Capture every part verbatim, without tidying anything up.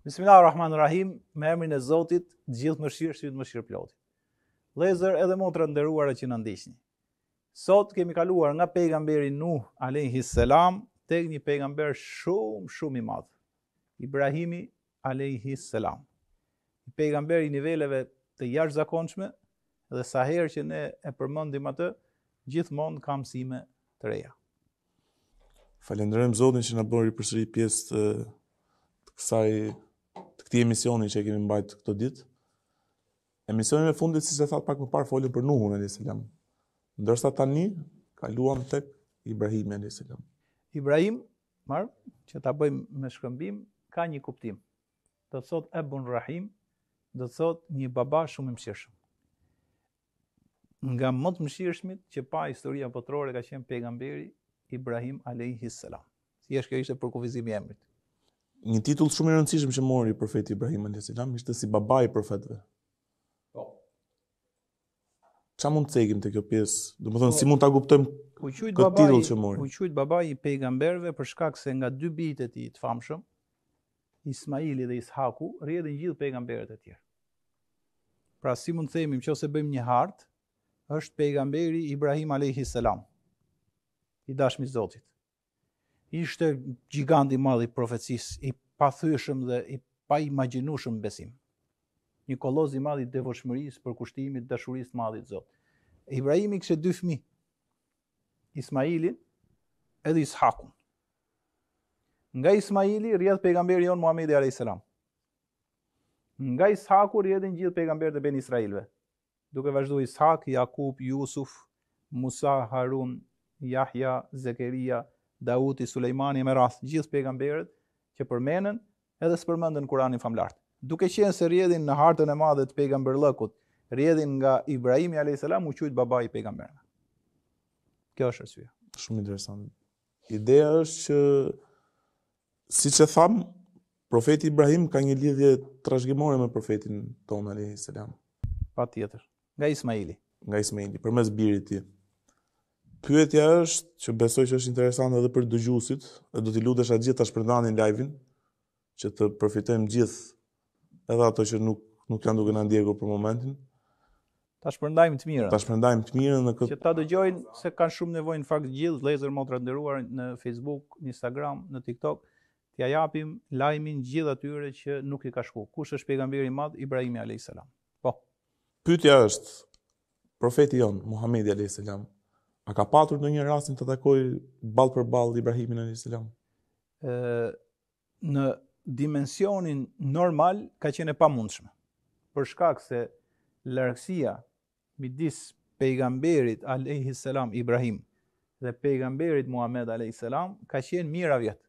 Bismillahirrahmanirrahim, me emrin e Zotit, gjithë mëshirë, sytë mëshirë ploti. Vëllezër edhe motra nderuara që na ndiqni. Sot kemi kaluar nga pejgamberi Nuh alayhi salam tek një pejgamber shumë shumë i madh, Ibrahimi alayhi salam. Një pejgamber i niveleve të jashtëzakonshme dhe sa herë që ne e përmendim atë, gjithmonë ka mësime të reja. Falenderojmë Zotin që na bëri përsëri pjesë të, të kësaj të këtij emisioni që e kemi mbajtur këto ditë. Emisioni e fundit, siç e thatë pak më parë, foli për Nuhun alayhis salam. Ndërsa tani kaluam tek Ibrahimi alayhis salam. Ibrahim, marr, që ta bëjmë me shkëmbim, ka një kuptim. Do të thotë Ebun Rahim, do të thotë një baba shumë i mëshirshëm. Nga më të mëshirshmit që pa historia botërore ka qenë pejgamberi Ibrahim alayhis salam. Si është kjo ishte për kufizimi i emrit. Një titull shumë i rëndësishëm që mori Profeti Ibrahim alayhis salam ishte si baba i profetëve. Po. Çfarë mund të cekim te kjo pjesë? Domethënë si mund ta kuptojmë këtë titull që mori? U quajt baba i pejgamberëve për shkak se nga dy bijtë e tij të famshëm, Ismaili dhe Ishaku, rrjedhin gjithë pejgamberët e tjerë. Pra si mund të themi, nëse bëjmë një hartë, është pejgamberi Ibrahim alayhis salam, i dashmi i Zotit. Ishte gjigant i madh i profecisë, i pathyeshëm dhe i paimagjinueshëm besim. Një koloz i madh i devotshmërisë, përkushtimit, dashurisë të madhe të Zotit. Ibrahimi kishte dy fëmijë, Ismailin edhe Ishakun. Nga Ismaili rrjedh pejgamberi jon Muhamedi alayhis salam. Nga Ishaku rrjedhin gjithë pejgamberët e Ben Israilëve. Duke vazhduar Ishak, Jakub, Yusuf, Musa, Harun, Yahya, Zekeria, Dauti, Sulejmani me radh, gjithë pejgamberët që përmenden edhe s'përmenden në Kur'anin famlar. Duke qenë se rrjedhin në hartën e madhe të pejgamberllëkut, rrjedhin nga Ibrahimi alayhis salam, u quajt baba i pejgamberëve. Kjo është arsyeja. Shumë interesante. Ideja është që, siç e tham, Profeti Ibrahim ka një lidhje trashëgimore me profetin tonë alayhis salam. Patjetër. Nga Ismaili. Nga Ismaili, përmes birit të tij. Pyetja është, që besoj që është interesante edhe për dëgjuesit, dhe do t'i lutesh atë gjithë ta shpërndanin live-in, që të përfitojmë gjithë, edhe ato që nuk nuk janë duke na ndjekur për momentin. Ta shpërndajmë të mirën. Ta shpërndajmë të mirën në këtë. Që ta dëgjojnë se kanë shumë nevojë në fakt gjithë vëllezër motra nderuar në Facebook, në Instagram, në TikTok, t'ia japim lajmin gjithë atyre që nuk i ka shku. Kush është pejgamberi i madh Ibrahimi alayhis salam? Po. Pyetja është, profeti jon Muhamedi alayhis salam, a ka patur ndonjë rastin të takoj ball për ball Ibrahimin alayhis salam? Ë në dimensionin normal ka qenë e pamundshme. Për shkak se largësia midis pejgamberit alayhis salam Ibrahim dhe pejgamberit Muhammed alayhis salam ka qenë mijëra vjet.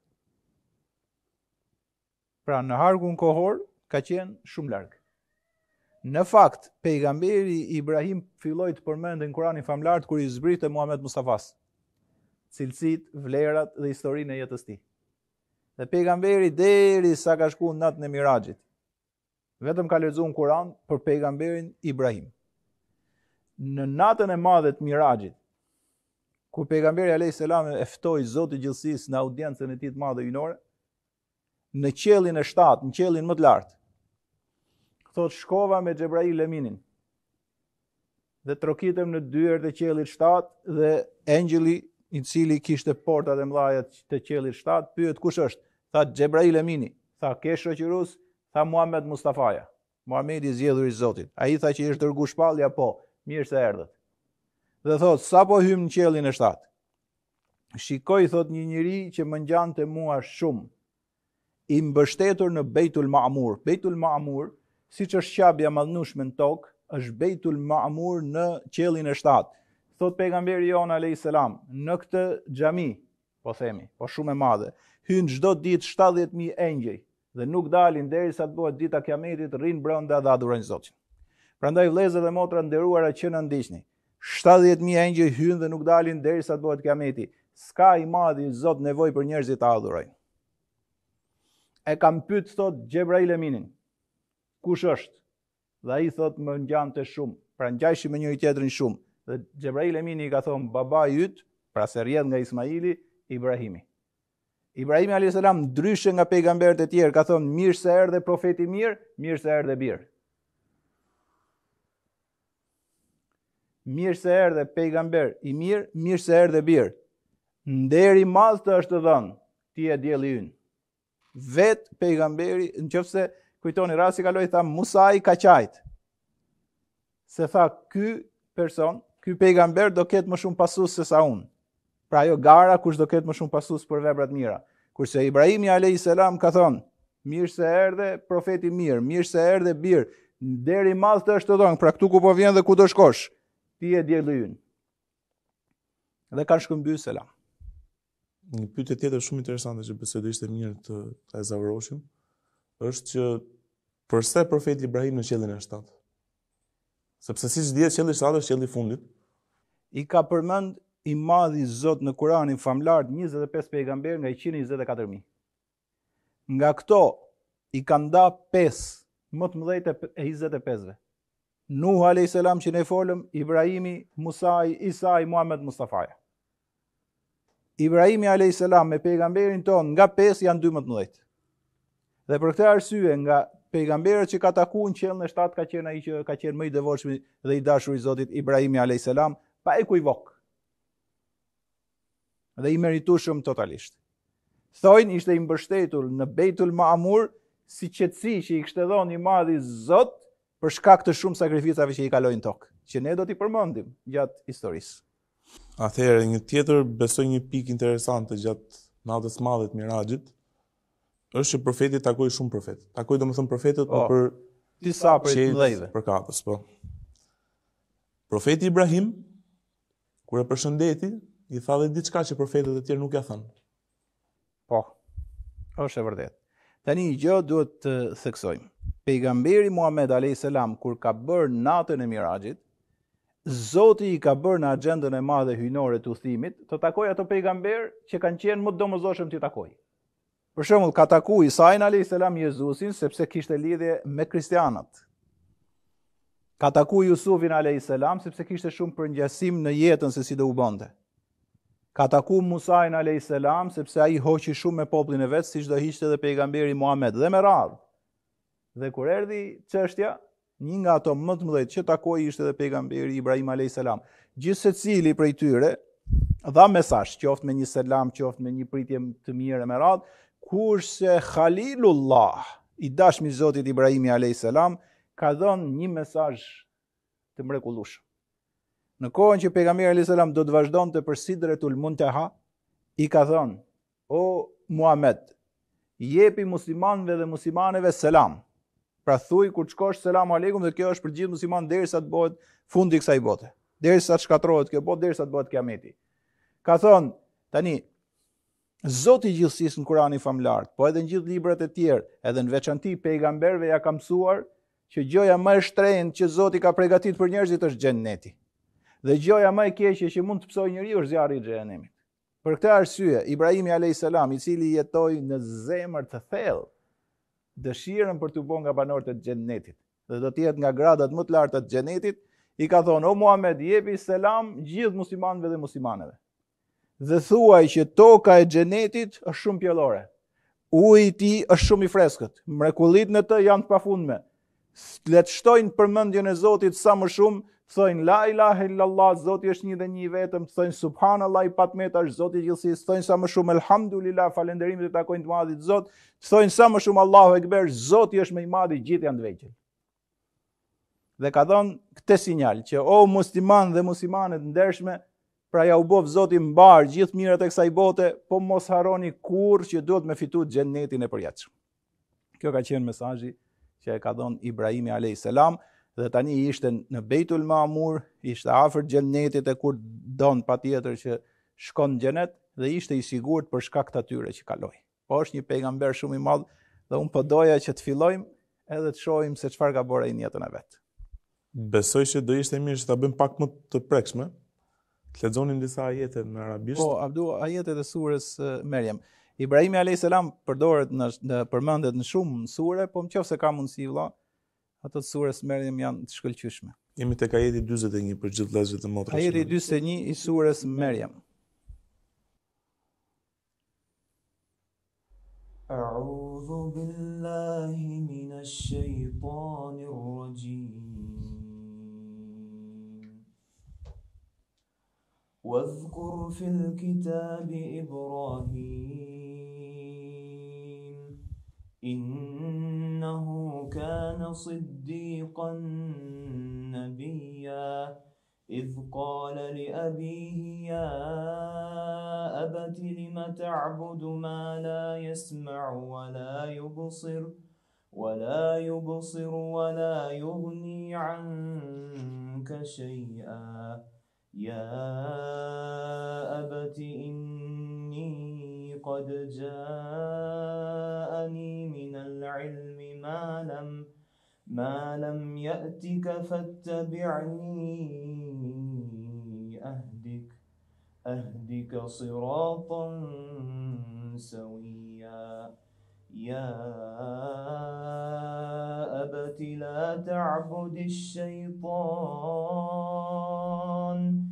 Pra në harkun kohor ka qenë shumë larg. Në fakt, pejgamberi Ibrahim filloi të përmendej në Kur'anin famlar kur i zbrite Muhammed Mustafas, cilësitë, vlerat dhe historinë e jetës tij. Dhe pejgamberi deri sa ka shkuar në natën e Miraxhit, vetëm ka lexuar Kur'an për pejgamberin Ibrahim. Në natën e madhe të Miraxhit, kur pejgamberi alayhis salam e ftoi Zoti i Gjithësisë në audiencën e tij të madhe hyjnore, në qiellin e shtatë, në qiellin më të lartë, thot shkova me Xhebrail Eminin dhe trokitem në dyert e qiellit shtatë dhe engjëlli i cili kishte portat e mëdha të qiellit shtatë pyet kush është? Tha Xhebrail Emini. Tha ke shoqërus? Tha Muhammed Mustafaja. Muhamedi i zgjedhur i Zotit. Ai tha që është dërguar shpallja, po, mirë se erdhët. Dhe thot sapo hym në qiellin e shtatë, shikoj thot një njeri që më ngjante mua shumë, i mbështetur në Beitul Ma'mur. Beitul Ma'mur, siç është qapja madhnueshme në tokë, është Beitul Ma'mur në qiellin e shtatë. Thot pejgamberi jon alayhis salam, në këtë xhami, po themi, po shumë e madhe, hyn çdo ditë shtatëdhjetë mijë engjëj dhe nuk dalin derisa të bëhet dita e Kiametit, rrin brenda dhe adhurojnë Zotin. Prandaj vëllezër dhe motra nderuara që na ndiqni, shtatëdhjetë mijë engjëj hyn dhe nuk dalin derisa të bëhet Kiameti. S'ka i madh i Zot nevojë për njerëzit ta adhurojnë. E kam pyet thot Xhebrail Eminin, kush është? Dhe ai thot më ngjante shumë, pra ngjajshi me njëri tjetrin shumë. Dhe Xhebrail Emini i ka thonë baba i yt, pra se rrjedh nga Ismaili, Ibrahimi. Ibrahimi alayhis salam ndryshe nga pejgamberët e tjerë ka thonë mirë se erdhe profeti mirë, mirë se erdhe birë. Mirë se erdhe pejgamber i mirë, mirë se erdhe birë. Nderi madh të është dhënë, ti e dielli ynë. Vet pejgamberi, nëse kujtoni rasti kaloi tha Musa i ka qajt. Se tha ky person, ky pejgamber do ketë më shumë pasues se sa unë. Pra ajo gara kush do ketë më shumë pasues për veprat mira. Kurse Ibrahimi alayhis salam ka thonë, mirë se erdhe profeti mirë, mirë se erdhe birë, deri madh të është dhënë, pra këtu ku po vjen dhe ku do shkosh, ti e dielli ynë. Dhe kanë shkëmbyer selam. Një pyetje tjetër shumë interesante që besoj do ishte mirë të ta zavaroshim, është që përse profeti Ibrahim në qiellin e shtatë? Sepse siç dihet qielli i shtatë është qielli i fundit. I ka përmend i madhi Zot në Kur'anin famlar njëzet e pesë pejgamber nga njëqind e njëzet e katër mijë. Nga këto i ka nda pesë më të mëdhejt e njëzet e pesëve. Nuh alayhis salam që ne folëm, Ibrahimi, Musa, Isa, Muhammed Mustafaja. Ibrahimi alayhis salam me pejgamberin ton nga pesë janë dy më të mëdhejt. Dhe për këtë arsye nga pejgamberët që ka takuar në qiellin e shtatë ka qenë ai që ka qenë më i devotshëm dhe i dashur i Zotit, Ibrahimi alayhis salam, pa ekuivok. Dhe i meritueshëm totalisht. Thojnë ishte i mbështetur në Beitul Ma'mur si qetësi që i kishte dhënë i madhi Zot për shkak të shumë sakrificave që i kaloi në tokë, që ne do t'i përmendim gjatë historisë. Atëherë një tjetër besoj një pikë interesante gjatë natës së madhe të Miraxhit është që profeti takoi shumë profet. Takoi domethënë profetët po, për disa prej të mëdhejve. Për katës, po. Profeti Ibrahim kur e përshëndeti, i tha dhe diçka që profetët e tjerë nuk ja thënë. Po. Është e vërtetë. Tani një gjë duhet të theksojmë. Pejgamberi Muhammed alayhis salam kur ka bërë natën e Miraxhit, Zoti i ka bërë në agjendën e madhe hyjnore të udhimit të takojë ato pejgamber që kanë qenë më domosdoshëm të takojë. Për shembull, ka takuar Isain alayhis salam Jezusin sepse kishte lidhje me kristianët. Ka takuar Jusufin alayhis salam sepse kishte shumë përngjasim në jetën se si do u bënte. Ka takuar Musain alayhis salam sepse ai hoqi shumë me popullin e vet, siç do hiqte edhe pejgamberi Muhammed dhe me radhë. Dhe kur erdhi çështja, një nga ato më të mëdhejt që takoi ishte edhe pejgamberi Ibrahim alayhis salam. Gjithsecili prej tyre dha mesazh, qoftë me një selam, qoftë me një pritje të mirë me radhë, kurse Khalilullah, i dashmi i Zotit Ibrahimi alayhis salam, ka dhënë një mesazh të mrekullueshëm. Në kohën që pejgamberi alayhis salam do të vazhdonte për Sidretul Muntaha, i ka thënë: "O Muhammed, jepi muslimanëve dhe muslimaneve selam." Pra thuj kur të shkosh selam aleikum, dhe kjo është për gjithë musliman derisa të bëhet fundi i kësaj bote. Derisa të shkatërrohet kjo botë, derisa të bëhet kiameti. Ka thonë, tani Zoti i Gjithësisë në Kur'anin famlar, po edhe në gjithë librat e tjerë, edhe në veçanti pejgamberëve ja ka mësuar që gjoja më e shtrenjtë që Zoti ka përgatitur për njerëzit është xheneti. Dhe gjoja më e keqe që mund të psojë njeriu është zjarri i xhenemit. Për këtë arsye, Ibrahimi alayhis salam, i cili jetoi në zemër të thellë dëshirën për të bërë nga banorët e xhenetit dhe do të jetë nga gradat më të larta të xhenetit, i ka thonë: "O Muhammed, jepi selam gjithë muslimanëve dhe muslimaneve. Dhe thuaj që toka e xhenetit është shumë pjellore. Uji i tij është shumë i freskët. Mrekullitë në të janë të pafundme. Le të shtojnë përmendjen e Zotit sa më shumë, thojnë la ilaha illallah, Zoti është një dhe një i vetëm, thojnë subhanallahu i patmeta është Zoti i gjithësisë, thojnë sa më shumë elhamdulillah, falënderimit e takojnë të madhit Zot, thojnë sa më shumë Allahu ekber, Zoti është më i madh, gjithë janë të vegjël." Dhe ka dhënë këtë sinjal që o musliman dhe muslimanet ndershme, pra ja u bof Zoti mbar gjithë mirat e kësaj bote, po mos harroni kurrë që duhet me fitu xhenetin e përjetshëm. Kjo ka qenë mesazhi që e ka dhënë Ibrahimi alayhis salam. Dhe tani ishte në Beitul Ma'mur, ishte afër xhenetit e kur don patjetër që shkon në xhenet dhe ishte i sigurt për shkak të atyre që kaloi. Po është një pejgamber shumë i madh dhe unë po doja që të fillojmë edhe të shohim se çfarë ka bërë ai në jetën e vet. Besoj që do ishte mirë që ta bëjmë pak më të prekshme. Të lexonim disa ajete në arabisht. Po, Abdu, ajetet e surës uh, Merjem. Ibrahimi alayhis salam përdoret në, në përmendet në shumë sure, po nëse ka mundësi vëlla, ato të surës Merjem janë të shkëlqyeshme. Jemi tek ajeti dyzet e një për gjithë vëllezërit e motra. Ajeti dyzet e një i surës Merjem. أعوذ بالله من الشيطان الرجيم واذكر في الكتاب إبراهيم إنه كان صديقا نبيا إذ قال لأبيه يا أبت لم تعبد ما لا يسمع ولا يبصر ولا يبصر ولا يغني عنك شيئا يا أبت إني قد جاءني من العلم ما لم ما لم يأتك فاتبعني أهدك أهدك صراطا سويا يا أبت لا تعبد الشيطان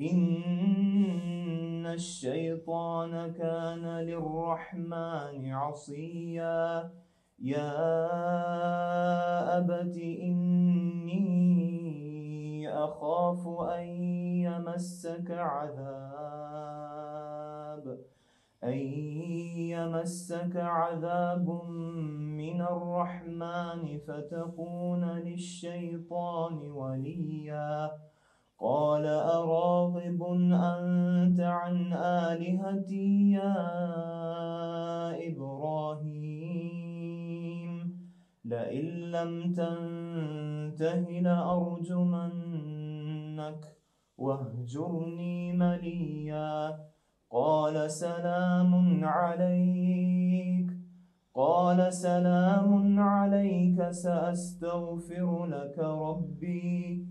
إن الشيطان كان للرحمن عصيا يا أبت إني أخاف أن يمسك عذاب أن يمسك عذاب من الرحمن فتكون للشيطان وليا قال أراغب أنت عن آلهتي يا إبراهيم لئن لم تنته لأرجمنك واهجرني مليا قال سلام عليك قال سلام عليك سأستغفر لك ربي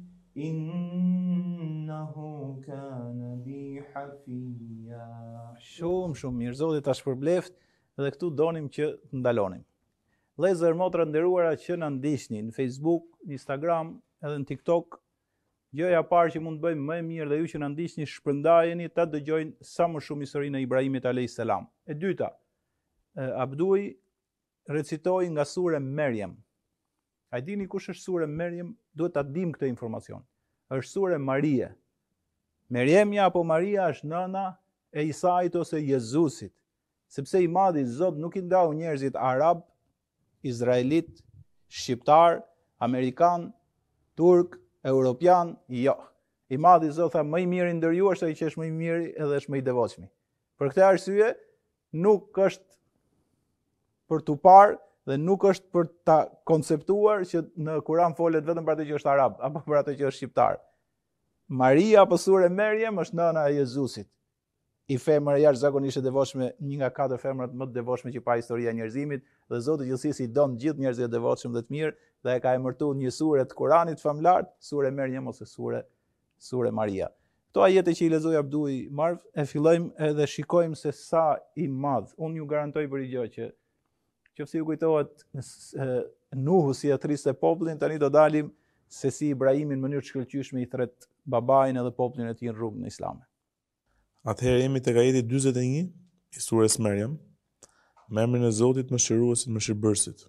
إنه كان بي حفيا. Shumë, shumë mirë. Zoti ta shpërbleft dhe këtu donim që të ndalonim. Vëllezër, motra nderuara që na ndiqni në Facebook, në Instagram, edhe në TikTok, gjëja e parë që mund të bëjmë më e mirë dhe ju që na ndiqni, shpërndajeni ta dëgjojnë sa më shumë historinë e Ibrahimit alayhis salam. E dyta, Abdui recitoi nga sure Merjem. A dini kush është sure Merjem? Duhet ta dim këtë informacion. Është sure Marie. Merjemja apo Maria është nëna e Isait ose Jezusit, sepse i madhi Zot nuk i ndau njerëzit arab, izraelit, shqiptar, amerikan, turk, europian, jo. I madhi Zot tha më i miri ndër ju është ai që është më i miri edhe është më i devotshëm. Për këtë arsye nuk është për tu parë dhe nuk është për ta konceptuar që në Kur'an folet vetëm për atë që është arab apo për atë që është shqiptar. Maria apo sure Merjem është nëna e Jezusit. I femër e jashtëzakonisht e devotshme, një nga katër femrat më të devotshme që pa historia e njerëzimit, dhe Zoti i Gjithësisë i don gjithë njerëzit e devotshëm dhe të mirë dhe e ka emërtuar një sure të Kuranit famlar, sure Merjem ose sure sure Maria. Këto ajete që i lexoi Abdui Marv, e fillojmë edhe shikojmë se sa i madh. Unë ju garantoj për një gjë që qoftë ju kujtohet Nuhu si e thriste popullin, tani do dalim se si Ibrahimi në mënyrë të shkëlqyeshme i thret babain edhe popullin e tij në rrugën islame. Atëherë jemi tek ajeti dyzet e një i sures Merjem, me emrin e Zotit mëshiruesit mëshirbërësit.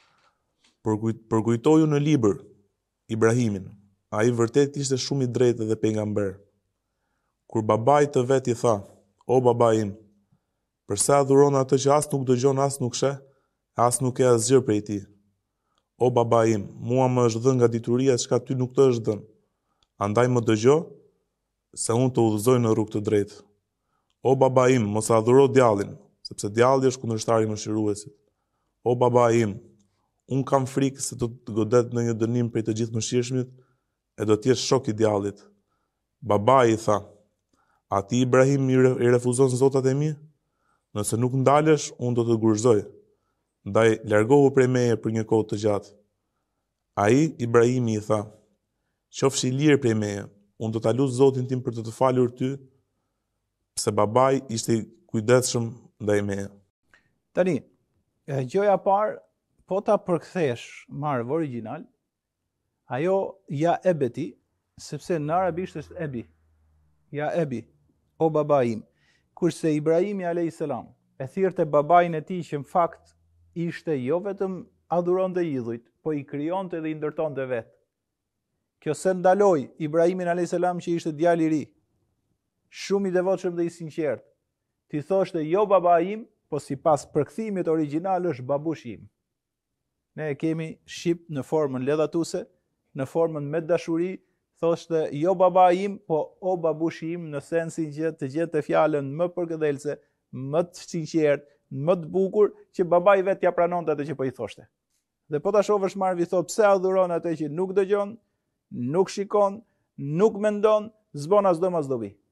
Përkujtoju në libër Ibrahimin, ai vërtet ishte shumë i drejtë dhe pejgamber. Kur babai të vet i tha: "O baba im, përse adhuron atë që as nuk dëgjon, as nuk sheh, as nuk e asgjë prej tij? O baba im, mua më është dhënë nga dituria çka ty nuk të është dhënë. Andaj më dëgjo, se unë të udhëzoj në rrugë të drejtë. O baba im, mos adhuro djallin, sepse djalli është kundërshtari i mëshiruesit. O baba im, unë kam frikë se do të godet në një dënim prej të gjithë mëshirshmit e do të jesh shok i djallit." Babai i tha: "A ti Ibrahim i refuzon zotat e mi? Nëse nuk ndalesh, unë do të gurzoj. Ndaj largohu prej meje për një kohë të gjatë." Ai Ibrahimi i tha: "Qofshi i lirë prej meje, unë do ta lut Zotin tim për të të falur ty." Pse babai ishte i kujdesshëm ndaj meje. Tani, gjëja parë, po ta përkthesh marrë origjinal, ajo ja ebeti, sepse në arabisht është ebi. Ja ebi, o baba im. Kurse Ibrahimi alayhis salam e thirrte babain e tij që në fakt ishte jo vetëm adhuronte idhujt, po i krijonte dhe i ndërtonte vetë. Kjo se ndaloi Ibrahimin alayhis salam që ishte djalë i ri, shumë i devotshëm dhe i sinqert. Ti thoshte jo baba im, po sipas përkthimit origjinal është babush im. Ne e kemi shqip në formën ledhatuse, në formën me dashuri, thoshte jo baba im, po o babush im, në sensin që të gjente fjalën më përkëdhelse, më të sinqert, më të bukur, që baba i vetë ja pranonte atë që po i thoshte. Dhe po ta shohësh Marvi thot pse adhuron atë që nuk dëgjon, nuk shikon, nuk mendon, zbon as do mas do vi.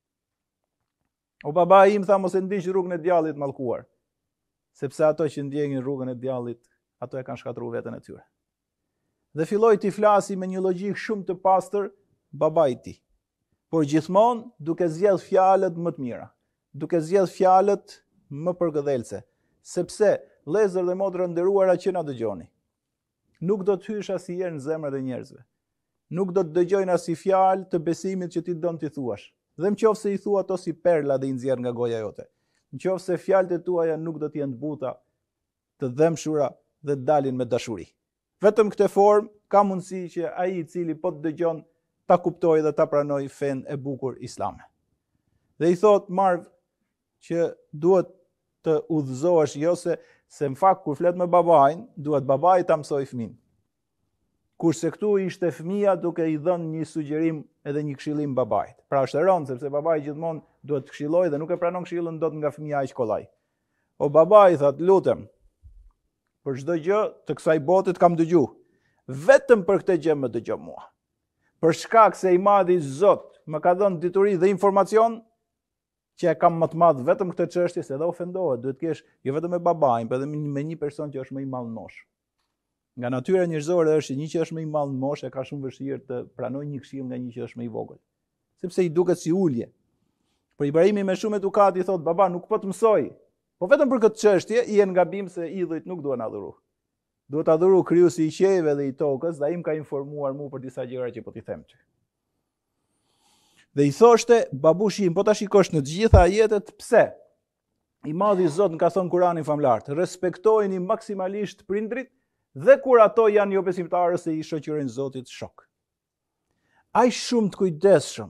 O baba im tha mos e ndiq rrugën e djallit mallkuar, sepse ato që ndjekin rrugën e djallit, ato e kanë shkatruar veten e tyre. Dhe filloi të flasi me një logjik shumë të pastër babai i tij, por gjithmonë duke zgjedh fjalët më të mira, duke zgjedh fjalët më përgëdhelse, sepse vëllezër dhe motra nderuara që na dëgjoni, nuk do të hysh asnjëherë në zemrat e njerëzve. Nuk do të dëgjojnë as i fjalë të besimit që ti don t'i thuash. Dhe nëse i thua ato si perla dhe i nxjerr nga goja jote. Nëse fjalët e tuaja nuk do të jenë të buta, të dhëmshura dhe të dalin me dashuri. Vetëm këtë formë ka mundësi që ai i cili po të dëgjon ta kuptojë dhe ta pranojë fen e bukur islame. Dhe i thot Marv që duhet të udhëzohesh jo se se në fakt kur flet me babain, duhet babai ta mësoj fëmin. Kurse këtu ishte fëmia duke i dhënë një sugjerim edhe një këshillim babait. Pra është e rëndë sepse babai gjithmonë duhet të këshillojë dhe nuk e pranon këshillën dot nga fëmia aq kollaj. O babai thot, lutem, për çdo gjë të kësaj bote kam dëgju. Vetëm për këtë gjë më dëgjo mua. Për shkak se i madhi Zot më ka dhënë dituri dhe informacion që e kam më të madh vetëm këtë çështje se edhe ofendohet, duhet kesh jo vetëm me babain, por edhe me një person që është më i madh në moshë. Nga natyra njerëzore është një që është më i madh në moshë ka shumë vështirë të pranojë një këshill nga një që është më i vogël, sepse i duket si ulje. Por Ibrahimi me shumë edukat i thot, baba nuk po të mësoj, po vetëm për këtë çështje i e ngabim se idhujt nuk duhen adhuru. Duhet adhuru krijuesi i qiejve dhe i tokës, dhe ai më ka informuar mua për disa gjëra që po t'i them ty. Dhe i thoshte, babushi im, po ta shikosh në të gjitha ajetet, pse? I madhi Zot në ka thënë Kurani famlart, respektojeni maksimalisht prindrit, dhe kur ato janë jo besimtarë se i shoqërojnë Zotit shok. Ai shumë të kujdesshëm.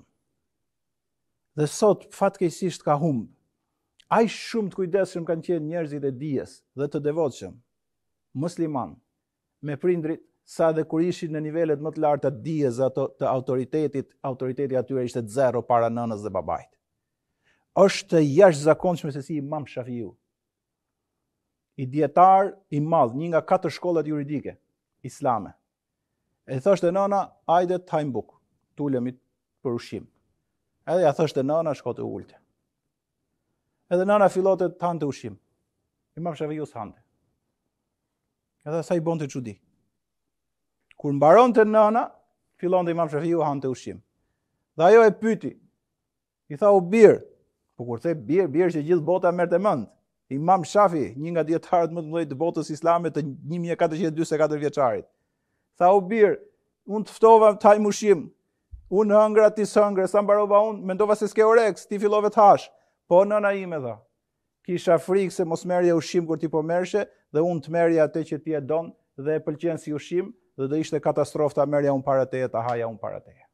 Dhe sot fatkeqësisht ka humb. Ai shumë të kujdesshëm kanë qenë njerëzit e dijes dhe të devotshëm, musliman, me prindrit, sa dhe kur ishin në nivelet më të larta të dijes ato të autoritetit, autoriteti atyre ishte zero para nënës dhe babait. Është jashtëzakonshme se si Imam Shafiu, i dietar i madh, një nga katër shkollat juridike islame. E thoshte nëna, hajde të hajmë bukë, tulemi për ushqim. Edhe ja thoshte nëna, shko të ulte. Edhe nëna fillote të hante ushqim. Imam Shafiu s'hante. Edhe sa i bonte çudi. Kur mbaronte nëna, fillonte Imam Shafiu hante ushqim. Dhe ajo e pyeti. I tha u bir, po kur the bir, bir që gjithë bota merrte mend. Imam Shafi, një nga dietarët më të mëdhenj të botës islame të një mijë e katërqind e dymbëdhjetë e katër vjeçarit. Tha u bir, unë të ftova të haj ushqim. Unë hëngra, ti s'hëngre, sa mbarova unë, mendova se s'ke oreks, ti fillove të hash. Po nëna ime tha, kisha frikë se mos merrje ushqim kur ti po merrshe dhe unë të merrja atë që ti e don dhe e pëlqen si ushqim dhe do ishte katastrofë ta merrja unë para teje, ta haja unë para teje.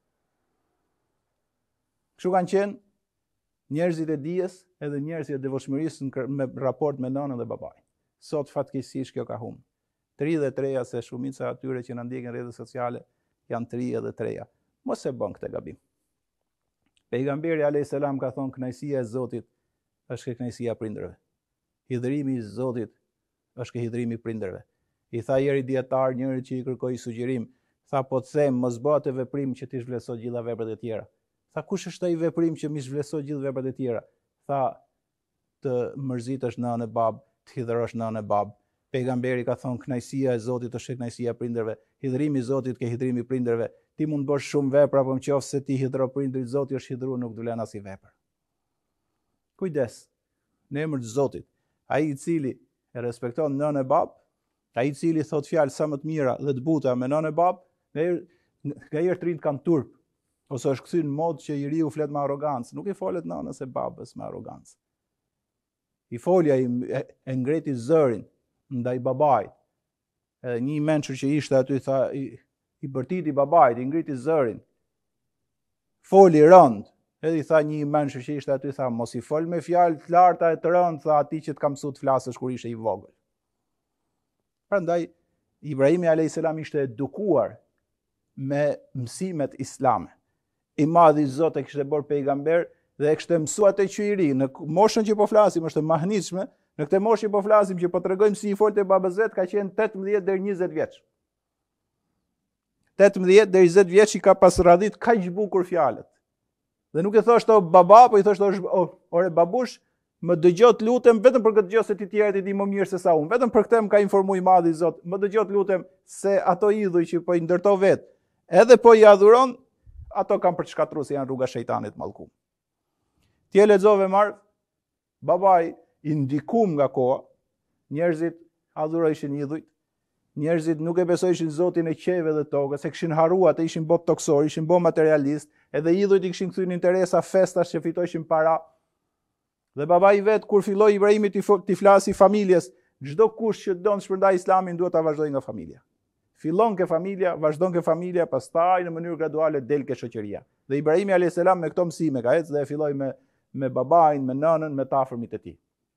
Kështu kanë qenë njerëzit e dijes edhe njerëzit e devotshmërisë me raport me nënën dhe babain. Sot fatkeqësisht kjo ka humbur. Tri dhe treja se shumica atyre që na ndjekin rrjetet sociale janë tri edhe treja. Mos e bën këtë gabim. Pejgamberi alayhis salam ka thonë kënaqësia e Zotit është kënaqësia e prindërve. Hidhrimi i Zotit është ke hidhrimi i prindërve. I tha njëri dietar, njëri që i kërkoi sugjerim, tha po të them mos bëhet të veprim që ti zhvlerëso gjitha veprat e tjera. Tha kush është ai veprim që mi zhvlerëso gjithë veprat e tjera? Tha të mërzitesh nënën e bab, të hidhrosh nënën e bab. Pejgamberi ka thonë kënaqësia e Zotit është kënaqësia e prindërve. Hidhrimi i Zotit ke hidhrimi i prindërve. Ti mund të bësh shumë vepra, por nëse ti hidhro prindrit, Zoti është hidhruar, nuk do vlen as i vepër. Kujdes. Në emër të Zotit, ai i cili e respekton nënën e bab, ai i cili thot fjalë sa më të mira dhe të buta me nënën e bab, nga herë të rinj kanë turp, ose është kthyer në mod që i riu flet me arrogancë, nuk i folet nënës e babës me arrogancë. I folja i e, e ngreti zërin ndaj babait. Edhe një mençur që ishte aty tha i, i bërtiti babait, i ngriti zërin. Foli rënd. Edhe i tha një mençur që ishte aty tha mos i fol me fjalë të larta e të rënd, tha atij që të ka mësuar të flasësh kur ishe i vogël. Prandaj Ibrahimi alayhis salam ishte edukuar me mësimet islame. I madhi Zot e kishte bërë pejgamber dhe e kishte mësuar te që i ri. Në moshën që po flasim është e mahnitshme, në këtë moshë që po flasim që po tregojmë si i folte babazet ka qenë tetëmbëdhjetë deri njëzet vjeç. tetëmbëdhjetë deri njëzet vjeç i ka pas radhit kaq bukur fjalët. Dhe nuk e thoshte o baba, po i thoshte o, ore babush, më dëgjoj të lutem vetëm për këtë gjë se ti tjerët i di më mirë se sa unë. Vetëm për këtë më ka informuar i madhi Zot. Më dëgjoj të lutem se ato idhuj që po i ndërto vet, edhe po i adhuron, ato kanë për të shkatruar se janë rruga e shejtanit mallkum. Ti e lexove marr, babai i ndikum nga koha, njerëzit adhurojshin idhujt, njerëzit nuk e besojshin Zotin e qeve dhe tokës, se kishin harruar, të ishin bot toksor, ishin bot materialist, edhe idhujt i kishin kthyer në interesa festas që fitojshin para. Dhe babai vet kur filloi Ibrahimi të t'i flasi familjes, çdo kush që don të shpërndaj Islamin duhet ta vazhdojë nga familja. Fillon ke familja, vazhdon ke familja, pastaj në mënyrë graduale del ke shoqëria. Dhe Ibrahimi alayhis salam me këto mësime ka ecë dhe e filloi me me babain, me nënën, me të afërmit e tij.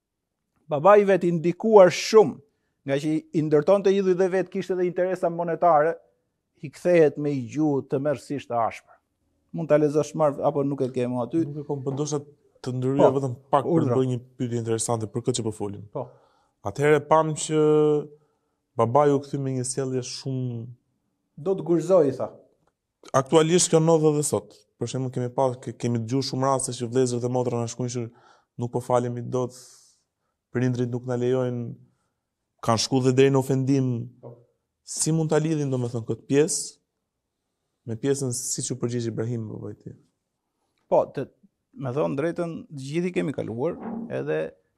Babai vet i ndikuar shumë, nga që i ndërtonte idhuj dhe vet kishte edhe interesa monetare, i kthehet me i gjuhë të mërësisht të ashpër. Mund ta lexosh marr apo nuk e ke më aty? Nuk e kam, po ndoshta të ndryja po, vetëm pak për të bëjë një pyetje interesante për këtë që po folim. Po. Atëherë pam që babai u kthy me një sjellje shumë do të gurzoj, tha. Aktualisht kjo ndodh edhe sot. Për shembull kemi pa kemi dëgjuar shumë raste që vëllezërit e motra na shkruajnë që nuk po falemi dot, prindrit nuk na lejojnë, kanë shkuar dhe deri në ofendim. Po. Si mund ta lidhin domethënë këtë pjesë me pjesën siç u përgjigj Ibrahim babait tij? Po, të me thonë drejtën, të gjithi kemi kaluar, edhe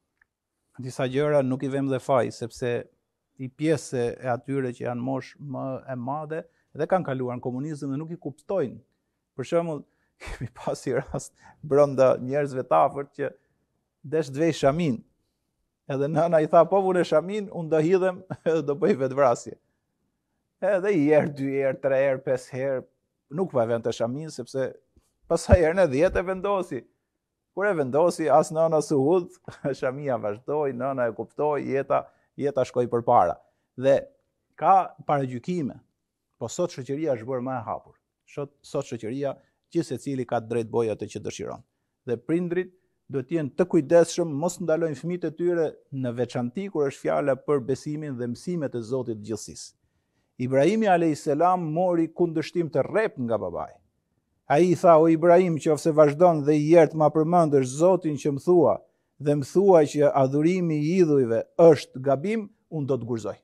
disa gjëra nuk i vëmë dhe faj, sepse i pjesë e atyre që janë mosh më e madhe dhe kanë kaluar në komunizëm dhe nuk i kuptojnë. Për shembull, kemi pasi rast brenda njerëzve të afërt që desh të vej shamin. Edhe nëna i tha, po vune shamin, unë do hidhem edhe do bëj vetvrasje. Edhe i herë, dy herë, tre herë, pesë herë, nuk pa vend të shamin, sepse pasaj herën e dhjetë e vendosi. Kur e vendosi, as nëna su hudh, shamia vazhdoi, nëna e kuptoi, jeta, jeta shkoi përpara. Dhe ka paragjykime, po sot shoqëria është bërë më e hapur. Sot, sot shoqëria, gjithë secili ka drejt bëj atë që dëshiron. Dhe prindrit duhet të jenë të kujdesshëm, mos ndalojnë fëmijët e tyre në veçanti kur është fjala për besimin dhe mësimet e Zotit të gjithësisë. Ibrahimi alayhis salam mori kundërshtim të rreptë nga babai. Ai i tha, o Ibrahim, qofse vazhdon dhe i ertë ma përmendësh Zotin që më thua, dhe më thua që adhurimi i idhujve është gabim, unë do të gurzoj.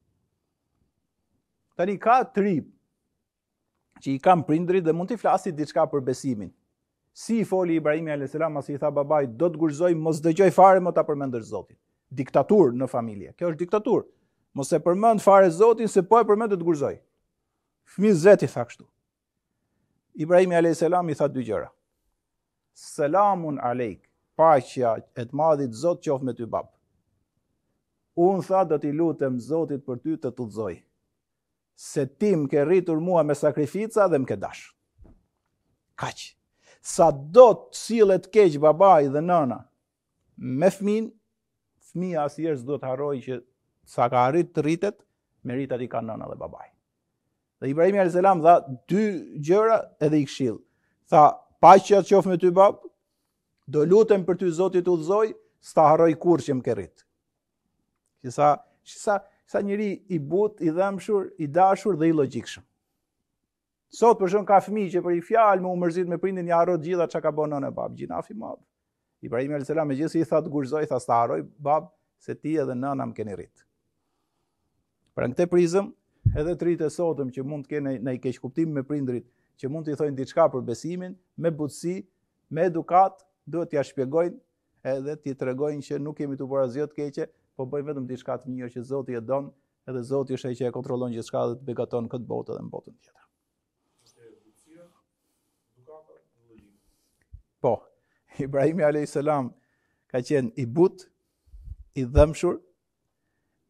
Tani ka trip që i kam prindrit dhe mund t'i flasit diçka për besimin. Si i foli Ibrahimi alayhis salam, as i tha babait, do të gurzoj, mos dëgjoj fare më ta përmendësh Zotin. Diktatur në familje. Kjo është diktatur. Mos e përmend fare Zotin, se po e përmend të gurzoj. Fëmijë zeti tha kështu. Ibrahimi alayhis salam i tha dy gjëra. Selamun alejk, paqja e të madhit Zot qof me ty bab. Unë tha do t'i lutem Zotit për ty të tudhzoj. Se ti më ke rritur mua me sakrifica dhe më ke dash. Kaq. Sa do të sillet keq babai dhe nëna me fëmin, fëmia asnjëherë s'do të harrojë që sa ka arrit të rritet, meritat i kanë nëna dhe babai. Dhe Ibrahimi alayhis salam dha dy gjëra edhe i këshill. Tha, paqja të qof me ty bab, do lutem për ty Zoti të udhëzoj, s'ta harroj kurrë që më ke rrit. Që sa, sa, sa njëri i but, i dhëmshur, i dashur dhe i logjikshëm. Sot për shkak ka fëmijë që për i fjalë më u mërzit me prindin ja harro gjitha çka ka bën nëna bab, gjinafi i madh. Ibrahimi alayhis salam megjithëse i tha të gurzoj, tha s'ta harroj bab, se ti edhe nëna më keni rrit. Pra në këtë prizëm, edhe të rritë e sotëm që mund të kene në i keq kuptim me prindrit, që mund të i thojnë diçka për besimin, me butësi, me edukat, duhet t'ja shpjegojnë edhe t'i tregojnë që nuk kemi të bërë asgjë të keqe, po bëjmë vetëm diçka të mirë që Zoti e don, edhe Zoti është ai që e kontrollon gjithçka dhe të begaton këtë botë edhe në botën tjetër. Po, Ibrahimi alayhis salam ka qenë i but, i dhëmshur,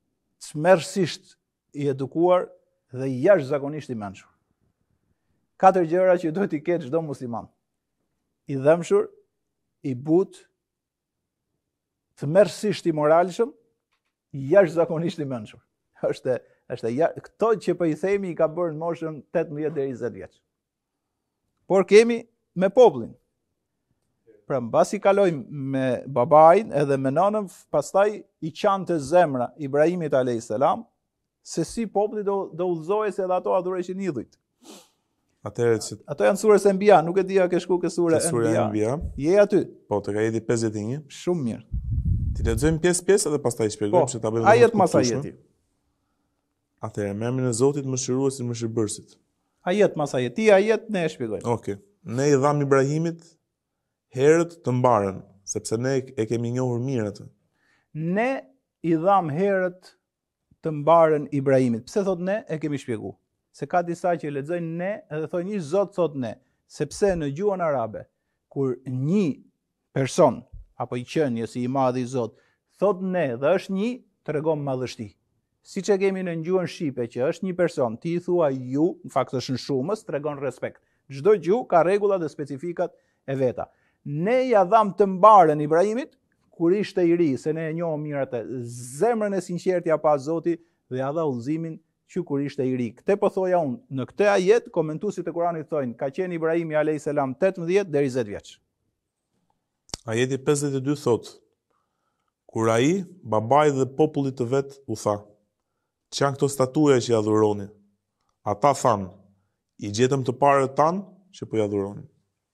çmerrsisht i edukuar dhe jashtëzakonisht i mençur. Katër gjëra që duhet i ketë çdo musliman. I dhëmshur, i butë, tmerrsisht i moralshëm, jashtëzakonisht i mençur. Është është ja, këto që po i themi i ka bërë në moshën tetëmbëdhjetë deri njëzet vjeç. Por kemi me popullin. Pra mbasi kalojmë me babain edhe me nënën, pastaj i qante zemra Ibrahimit alayhis salam se si populli do do udhëzohej se edhe ato adhuroheshin idhujt. Atëherë që Ato janë surës Enbiya, nuk e di a ke shku ke sura sura Enbiya. Enbiya. Je aty. Po, tek ajeti pesëdhjetë e një. Shumë mirë. Ti lexojmë pjesë-pjesë edhe pastaj Po, shpjegojmë se ta bëjmë. ajet mas ajeti. Atëherë, me emrin e Zotit, mëshiruesit, mëshirbërësit. Ajet mas ajet. Ti ajet ne e shpjegojmë. Okej. Ne i dham Ibrahimit herët të mbarën, sepse ne e kemi njohur mirë atë. Ne i dham herët të mbarën Ibrahimit. Pse thot ne? E kemi shpjegu. Se ka disa që lexojnë ne edhe thonë një Zot thot ne, sepse në gjuhën arabe kur një person apo i qenie si i madh i Zot thot ne dhe është një, tregon madhështi. Siç e kemi në gjuhën shqipe që është një person, ti i thua ju, në fakt është në shumës, tregon respekt. Çdo gjuhë ka rregulla dhe specifikat e veta. Ne ja dham të mbarën Ibrahimit kur ishte i ri, se ne e njohëm mirë atë. Zemrën e sinqertë ja pa Zoti dhe ja dha udhëzimin që kur ishte i ri. Këtë po thoja unë. Në këtë ajet komentuesit e Kuranit thonë ka qenë Ibrahimi alayhis salam tetëmbëdhjetë deri njëzet vjeç. Ajeti pesëdhjetë e dy thot: Kur ai, babai dhe populli të vet u tha: Që janë këto statuja që i adhuroni? Ata thanë: I gjetëm të parët tanë që po i adhuroni.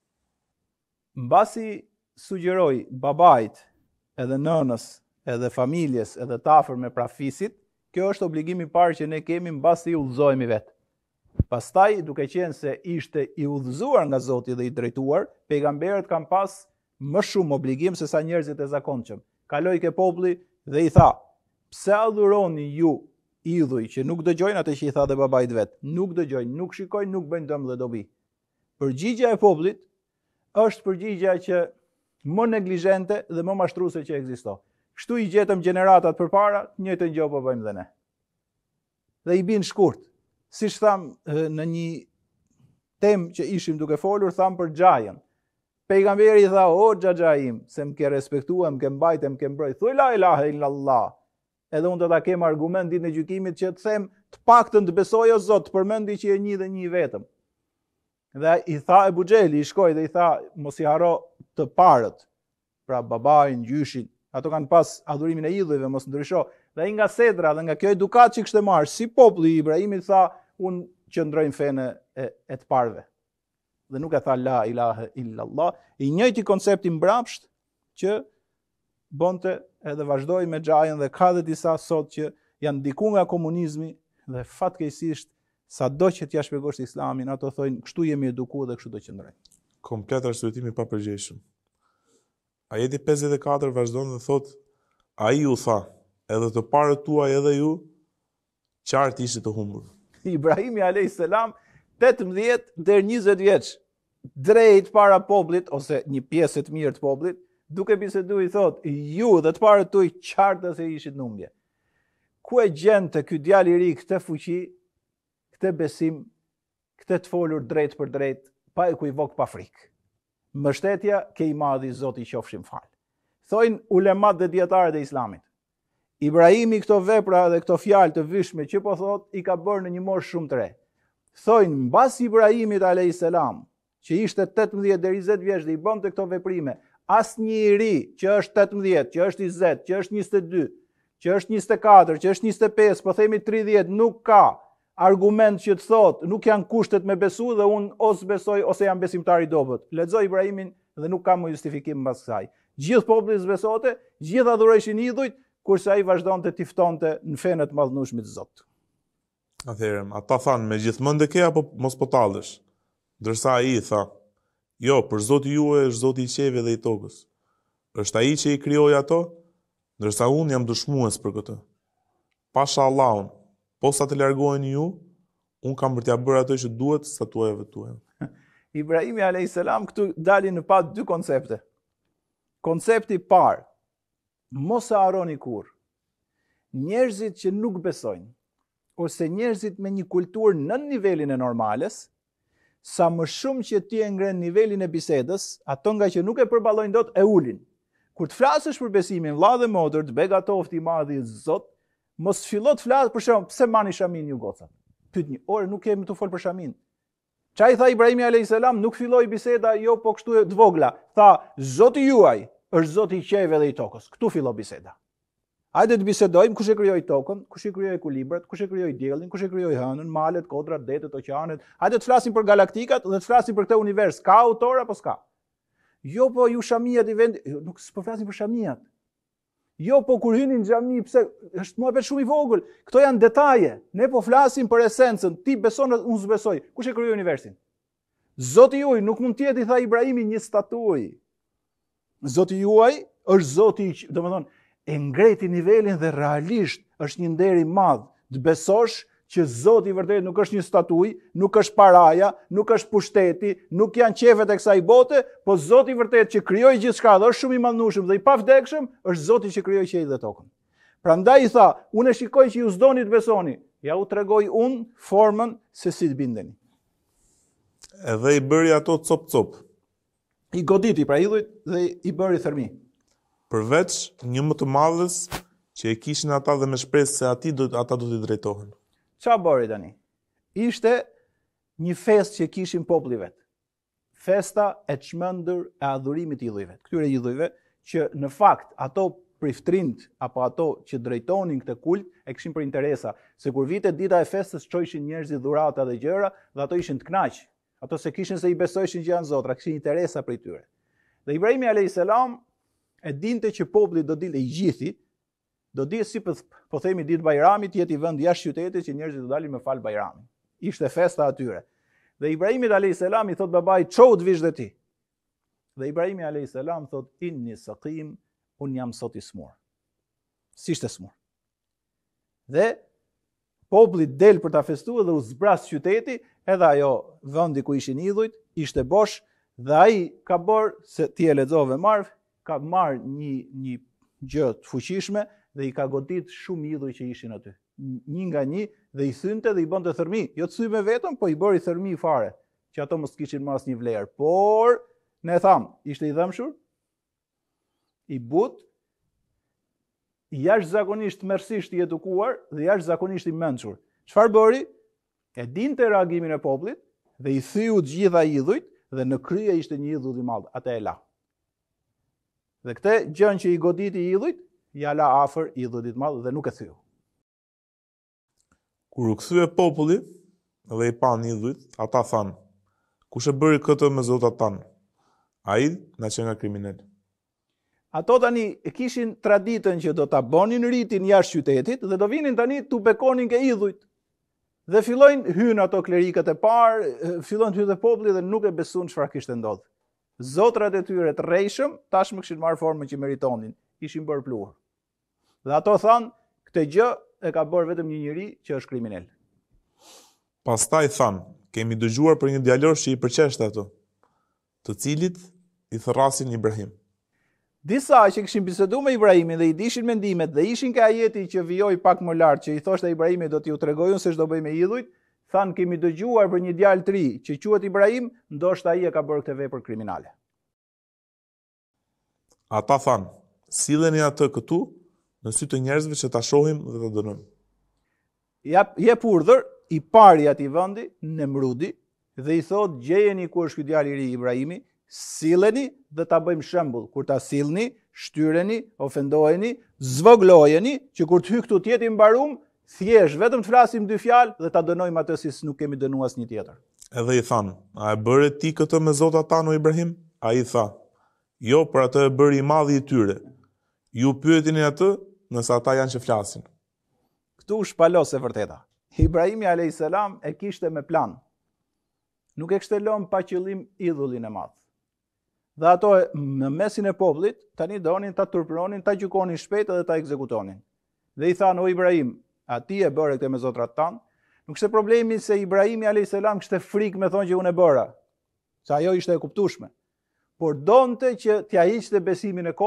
Mbasi sugjeroi babait, edhe nënës, edhe familjes, edhe të afër me prafisit, kjo është obligimi i parë që ne kemi mbasi i udhëzohemi vetë. Pastaj, duke qenë se ishte i udhëzuar nga Zoti dhe i drejtuar, pejgamberët kanë pas më shumë obligim se sa njerëzit e zakonshëm. Kaloi ke populli dhe i tha: Pse adhuroni ju idhuj që nuk dëgjojnë atë që i tha dhe babait vet? Nuk dëgjojnë, nuk shikojnë, nuk bëjnë dëm dhe dobi. Përgjigjja e popullit është përgjigjja që më neglizhente dhe më mashtruese që ekziston. Kështu i gjetëm gjeneratat përpara, njëjtën gjë po bëjmë dhe ne. Dhe i bin shkurt. Siç tham në një temë që ishim duke folur, tham për Xhajën. Pejgamberi i tha: "O Xhaxha im, se më ke respektuar, më ke mbajtur, më ke mbrojtur. Thuaj la ilaha illallah." Edhe unë do ta kem argument ditën e gjykimit që të them të paktën të besoj o Zot, të përmendi që je një dhe një vetëm. Dhe i tha Ebu Xheli, i shkoi dhe i tha: "Mos i haro të parët." Pra babain, gjyshin, ato kanë pas adhurimin e idhujve, mos ndrysho. Dhe ai nga sedra dhe nga kjo edukat që kishte marrë si populli i Ibrahimit tha: "Unë qëndroj në fenë e, e të parëve." Dhe nuk e tha la ilaha illallah, i njëjti koncepti mbrapsht që bonte edhe vazhdoi me Xhajën dhe ka dhe disa sot që janë ndiku nga komunizmi dhe fatkeqësisht sado që t'ja shpjegosh Islamin, ato thonë kështu jemi edukuar dhe kështu do qëndrojmë. Komplet arsyetim i papërgjegjshëm. Ajeti pesëdhjetë e katër vazhdon dhe thot: Ai u tha: Edhe të parët tuaj edhe ju, qartë ishit të humbur. Ibrahimi alayhis salam tetëmbëdhjetë deri njëzet vjeç, drejt para popullit ose një pjesë të mirë të popullit, duke biseduar i thot: Ju dhe të parët tuaj qartë se ishit në humbje. Ku e gjente ky djalë i ri këtë fuqi, këtë besim, këtë të folur drejt për drejt, pa e kujvok pa frikë? Mbështetja ke i madhi Zoti qofshim fal. Thojnë ulemat dhe dietarët e Islamit: Ibrahimi këto vepra dhe këto fjalë të vyshme që po thot i ka bërë në një moshë shumë të re. Thojnë mbas Ibrahimit alayhis salam, që ishte tetëmbëdhjetë deri njëzet vjeç dhe i bënte këto veprime, asnjë i ri që është tetëmbëdhjetë, që është njëzet, që është njëzet e dy, që është njëzet e katër, që është njëzet e pesë, po themi tridhjetë, nuk ka argument që të thot, nuk janë kushtet me besu dhe unë ose besoj ose jam besimtar i dobët. Lexoj Ibrahimin dhe nuk ka më justifikim mbas kësaj. Gjithë populli zbesote, gjithë adhurojshin idhujt, kurse ai vazhdonte të ftonte në fenë të madhnueshmit të Zotit. Atëherë, ata thanë: Me gjithmonë ke apo mos po tallesh? Ndërsa ai tha: Jo, për Zoti juaj është Zoti i qiellit dhe i tokës. Është ai që i krijoi ato, ndërsa unë jam dëshmues për këtë. Pasha Allahun, posa të largoheni ju, unë kam për t'ja bërë ato që duhet statuajve tuaja. Ibrahimi alayhis salam këtu dalin në pa dy koncepte. Koncepti parë, mos e harroni kur. njerëzit që nuk besojnë, ose njerëzit me një kulturë nën nivelin e normales, sa më shumë që ti e ngren nivelin e bisedës, ato nga që nuk e përballojnë dot e ulin. Kur të flasësh për besimin, vlla dhe motër, të begatofti i madh i Zot, mos fillo të flas për shemb, pse mani shamin ju goca. Pyet një orë nuk kemi të fol për shamin. Çai tha Ibrahimi alayhis salam, nuk filloi biseda jo po kështu e të vogla. Tha, Zoti juaj është Zoti i qejve dhe i tokës. Ktu filloi biseda. Hajde të bisedojmë kush e krijoi tokën, kush e krijoi kulibrat, kush e krijoi diellin, kush e krijoi hënën, malet, kodrat, detet, oqeanet. Hajde të flasim për galaktikat dhe të flasim për këtë univers. Ka autor apo s'ka? Jo po ju shamijat i vendi, nuk s'po flasim për shamijat. Jo po kur hynin në xhami, pse është muhabet shumë i vogël. Kto janë detaje. Ne po flasim për esencën. Ti beson, unë s'besoj. Kush e krijoi universin? Zoti juaj nuk mund të jetë, i tha Ibrahimi, një statuj. Zoti juaj është Zoti, domethënë, e ngreti nivelin dhe realisht është një nder i madh të besosh që Zoti i vërtet nuk është një statuj, nuk është paraja, nuk është pushteti, nuk janë qefet e kësaj bote, po Zoti i vërtet që krijoi gjithçka dhe është shumë i madhnueshëm dhe i pavdekshëm, është Zoti që krijoi qiellin dhe tokën. Prandaj i tha, unë e shikoj që ju s'doni të besoni, ja u tregoj unë formën se si të bindeni. Edhe i bëri ato cop-cop. I goditi pra idhujt dhe i bëri thërmi. Përveç një më të madhës që e kishin ata dhe me shpresë se ati do, ata do t'i drejtohen. Qa bëri tani? Ishte një fest që kishin populli vet. Festa e çmendur e adhurimit i idhujve. Këtyre idhujve që në fakt ato priftrind apo ato që drejtonin këtë kult e kishin për interesa, se kur vite dita e festës çojshin njerëzit dhurata dhe gjëra dhe ato ishin të kënaq. Ato se kishin se i besojshin që janë zotra, kishin interesa për tyre. Dhe Ibrahimi alayhis salam e dinte që populli do dilte i gjithi, do di si po, po themi ditë Bajramit, jeti vend jashtë qytetit që njerëzit do dalin me fal Bajramin. Ishte festa atyre. Dhe Ibrahimi alayhis salam i thot babait, "Çau të vish dhe ti." Dhe Ibrahimi alayhis salam thot, "Inni saqim, un jam sot i smur." Si ishte smur. Dhe populli del për ta festuar dhe u zbras qyteti, edhe ajo vendi ku ishin idhujt ishte bosh dhe ai ka bërë se ti e lexove marr, ka marr një një gjë të fuqishme dhe i ka godit shumë idhuj që ishin aty. Një nga një dhe i thynte dhe i bënte thërmi. Jo të thyme vetëm, po i bëri thërmi fare, që ato mos kishin mas një vlerë. Por, ne tham, ishte i dhëmshur, i but, jashtëzakonisht mërësisht i edukuar dhe jashtëzakonisht i mençur. Çfarë bëri? E dinte reagimin e popullit dhe i thyu të gjitha idhujt dhe në krye ishte një idhull i madh, atë e la. Dhe këtë gjën që i goditi idhujt, ja la afër idhullit madh dhe nuk e thyu. Kur u kthye populli dhe i pan idhujt, ata thanë, kush e bëri këtë me zotat tanë? Ai na që nga kriminal. Ato tani e kishin traditën që do ta bonin ritin jashtë qytetit dhe do vinin tani tu bekonin ke idhujt. Dhe fillojnë hyn ato klerikët e parë, fillojnë të hyjë populli dhe nuk e besuan çfarë kishte ndodhur. Zotrat e tyre të rrejshëm tashmë kishin marrë formën që meritonin, ishin bërë pluhur. Dhe ato thanë, këtë gjë e ka bërë vetëm një njeri që është kriminal. Pastaj thanë, kemi dëgjuar për një djalosh që i përqeshte ato, të cilit i thërrasin Ibrahim. Disa që kishin biseduar me Ibrahimin dhe i dishin mendimet dhe ishin ka ajeti që vijoi pak më lart që i thoshte Ibrahimit do t'ju tregoj unë se ç'do bëj me idhujt, thanë kemi dëgjuar për një djalë të ri që quhet Ibrahim, ndoshta ai e ka bërë këtë vepër kriminale. Ata thanë, silleni atë këtu në sy të njerëzve që ta shohim dhe ta dënojmë. Jep jep urdhër i pari atij vendi, Nemrudi, dhe i thot gjejeni ku është ky djalë i ri Ibrahimi, silleni dhe ta bëjmë shembull. Kur ta sillni, shtyreni, ofendoheni, zvoglojeni, që kur të hy këtu të jetë i mbarum, thjesht vetëm të flasim dy fjalë dhe ta dënojmë atë si nuk kemi dënuar asnjë tjetër. Edhe i thanë, a e bëre ti këtë me zotat tanë o Ibrahim? Ai tha, jo, për atë e bëri i madhi i tyre. Ju pyetini atë nëse ata janë që flasin. Ktu shpalos e vërteta. Ibrahimi alayhis salam e kishte me plan. Nuk e kishte lënë pa qëllim idhullin e madh. Dhe ato në mesin e popullit tani donin ta turpëronin, ta gjykonin shpejt dhe ta ekzekutonin. Dhe i thanë, o Ibrahim, a ti e bëre këtë me zotrat tanë? Nuk ishte problemi se Ibrahimi alayhis salam kishte frikë me thonë që unë e bëra, se ajo ishte e kuptueshme. Por donte që t'ja hiqte besimin e kot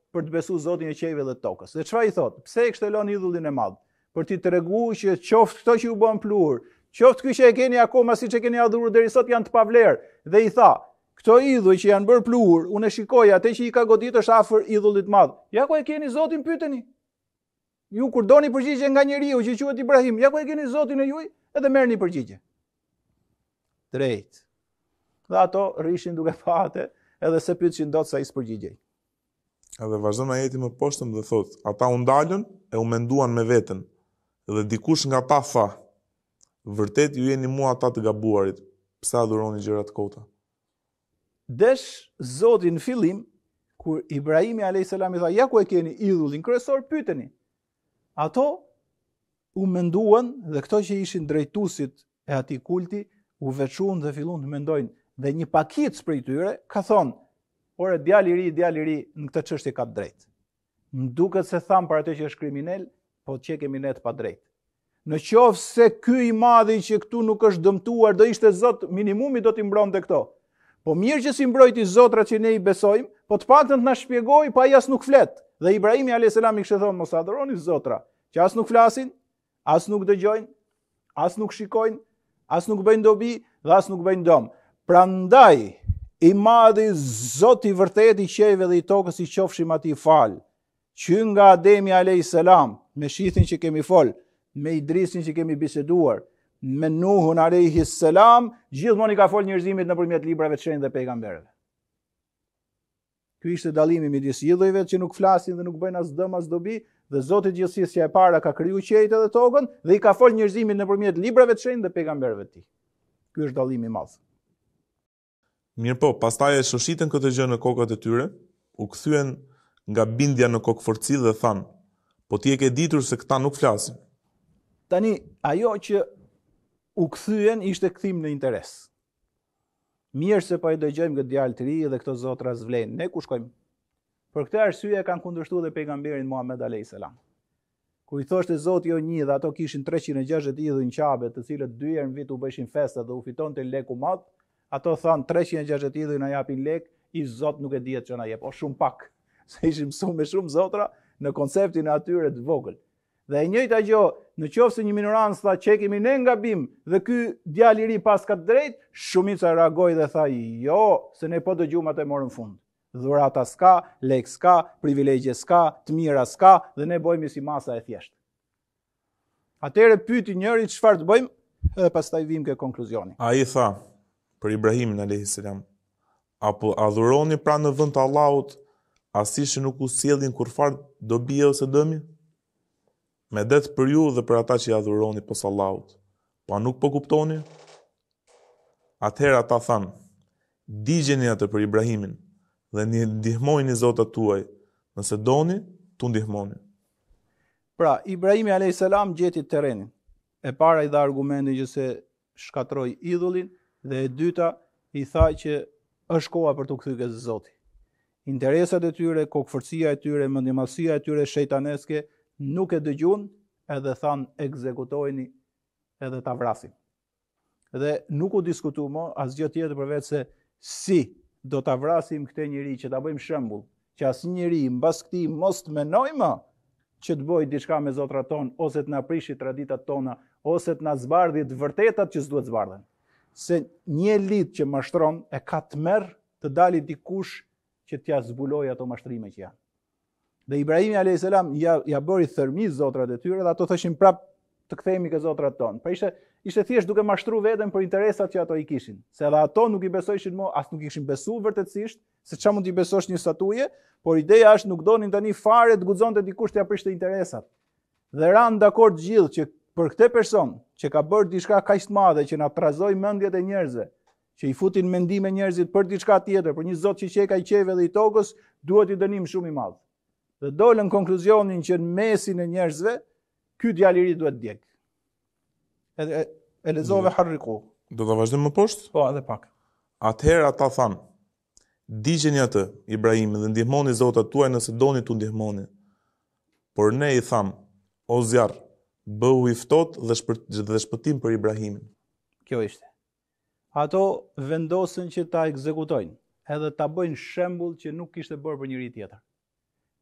për të besuar Zotin e qiejve dhe tokës. Dhe çfarë i thot? Pse e kishte lënë idhullin e madh? Për t'i treguar që qoftë këto që ju bën pluhur, qoftë ky që e keni akoma siç e keni adhuruar deri sot janë të pavlerë. Dhe i tha, këto idhuj që janë bërë pluhur, unë e shikoj atë që i ka goditur është afër idhullit madh. Ja ku e keni Zotin, pyeteni. Ju kur doni përgjigje nga njeriu që quhet Ibrahim, ja ku e keni Zotin e juaj, edhe merrni përgjigje. Drejt. Dhe ato rrishin duke fate, edhe se pyetshin dot sa i përgjigjej. Edhe vazhdon ajeti më poshtëm dhe thot, ata u ndalën e u menduan me veten, dhe dikush nga ta tha, vërtet ju jeni mua ata të gabuarit, pse adhuroni gjëra të kota. Desh Zoti në fillim, kur Ibrahimi alayhis salam i tha, ja ku e keni idhullin kryesor, pyeteni. Ato u menduan dhe këto që ishin drejtuesit e atij kulti u veçuan dhe filluan të mendojnë, dhe një pakicë prej tyre ka thonë, ore djali i ri, djali i ri në këtë çështje ka drejt. Më duket se tham për atë që është kriminal, po që kemi ne të pa drejt. Në qoftë se ky i madhi që këtu nuk është dëmtuar, do ishte Zot, minimumi do t'i mbronte këto. Po mirë që si mbrojti Zotrat që ne i besojmë, po të paktën të na shpjegoj, pa as nuk flet. Dhe Ibrahimi alayhis salam i kishte thonë mos adhuroni zotra, që as nuk flasin, as nuk dëgjojnë, as nuk shikojnë, as nuk bëjnë dobi dhe as nuk bëjnë dëm. Prandaj i madhi Zoti i vërtet i qiejve dhe i tokës i qofshim atij fal, që nga Ademi alayhis salam, me shithin që kemi fol, me Idrisin që kemi biseduar, me Nuhun alayhis salam, gjithmonë i ka fol njerëzimit nëpërmjet librave të shenjtë dhe pejgamberëve. Ky ishte dallimi midis idhujve që nuk flasin dhe nuk bëjnë as dëm as dobi, dhe Zoti i gjithësisë që e para ka kriju qiejt dhe tokën dhe i ka fol njerëzimit nëpërmjet librave të shenjtë dhe pejgamberëve të tij. Ky është dallimi i madh. Mirë po, pastaj e shoshitën këtë gjë në kokat e tyre, u kthyen nga bindja në kokforci dhe thanë, po ti e ke ditur se këta nuk flasin. Tani, ajo që u kthyen ishte kthim në interes. Mirë se po e dëgjojmë këtë djalë të ri dhe këto zotra zvlen. Ne ku shkojmë? Për këtë arsye kanë kundërshtuar dhe pejgamberin Muhammed alayhis salam. Kur i thoshte Zoti jo një dhe ato kishin treqind e gjashtëdhjetë idhuj në Qabe, të cilët dy herë në vit u bëshin festa dhe u fitonte leku madh, ato thanë treqind e gjashtëdhjetë idhuj na japin lek, i Zot nuk e dihet ç'na jep, o shumë pak. Se ishin mësuar me shumë zotra në konceptin e atyre të vogël. Dhe e njëjta gjë, në qoftë se një minorancë tha që kemi ne gabim dhe ky djalë i ri pas ka drejt, shumica reagoi dhe tha jo, se ne po dëgjum atë morën fund. Dhurata s'ka, lek s'ka, privilegje s'ka, të mira s'ka dhe ne bëjmë si masa e thjeshtë. Atëherë pyeti njëri çfarë të bëjmë dhe pastaj vim ke konkluzioni. Ai tha për Ibrahimin alayhis salam, apo adhuroni pra në vend të Allahut asi që nuk u sjellin kurfar dobi ose dëmi? Me det për ju dhe për ata që i adhuroni pos Allahut. Pa nuk po kuptoni? Atëherë ata thanë, digjeni atë për Ibrahimin dhe një ndihmojni zotat tuaj, nëse doni, tu ndihmoni. Pra, Ibrahimi alayhis salam gjeti terrenin. E para i dha argumentin që se shkatroi idhullin dhe e dyta i tha që është koha për të kthyer ke Zoti. Interesat e tyre, kokforcia e tyre, mendjemallësia e tyre shejtaneske nuk e dëgjun edhe than ekzekutojni edhe ta vrasim. Dhe nuk u diskutu më asgjë tjetër përveç se si do ta vrasim këtë njeri që ta bëjmë shembull, që asnjë njeri mbas këtij mos të menoj më që të bëjë diçka me zotrat ton, ose të na prishi traditat tona, ose të na zbardhë të vërtetat që s'duhet zbardhen. Se një elit që mashtron e ka të merr të dali dikush që t'ja zbuloj ato mashtrime që janë. Dhe Ibrahimi alayhis salam ja, ja bëri thërmi zotrat e tyre dhe ato thoshin prap të kthehemi ke zotrat tonë. Pra ishte ishte thjesht duke mashtruar veten për interesat që ato i kishin. Se edhe ato nuk i besojshin më, as nuk ishin besuar vërtetësisht, se çfarë mund t'i besosh një statuje, por ideja është nuk donin tani fare të guxonte dikush t'ia prishte interesat. Dhe ran dakord gjithë që për këtë person që ka bërë diçka kaq të madhe që na trazoi mendjet e njerëzve, që i futin mendime njerëzit për diçka tjetër, për një Zot që qeka i qeve dhe i tokës, duhet i dënim shumë i madh. Dhe dolën konkluzionin që në mesin e njerëzve, ky djalë i ri duhet djeg. Edhe e lexove harriku. Do ta vazhdojmë më poshtë? Po, edhe pak. Atëherë ata thanë, digjeni atë, Ibrahimin, dhe ndihmoni zotat tuaj nëse doni t'u ndihmoni. Por ne i tham, o zjarr, bëhu i ftohtë dhe, shpër, dhe shpëtim për Ibrahimin. Kjo ishte. Ato vendosën që ta ekzekutojnë, edhe ta bëjnë shembull që nuk kishte bërë për njëri tjetër.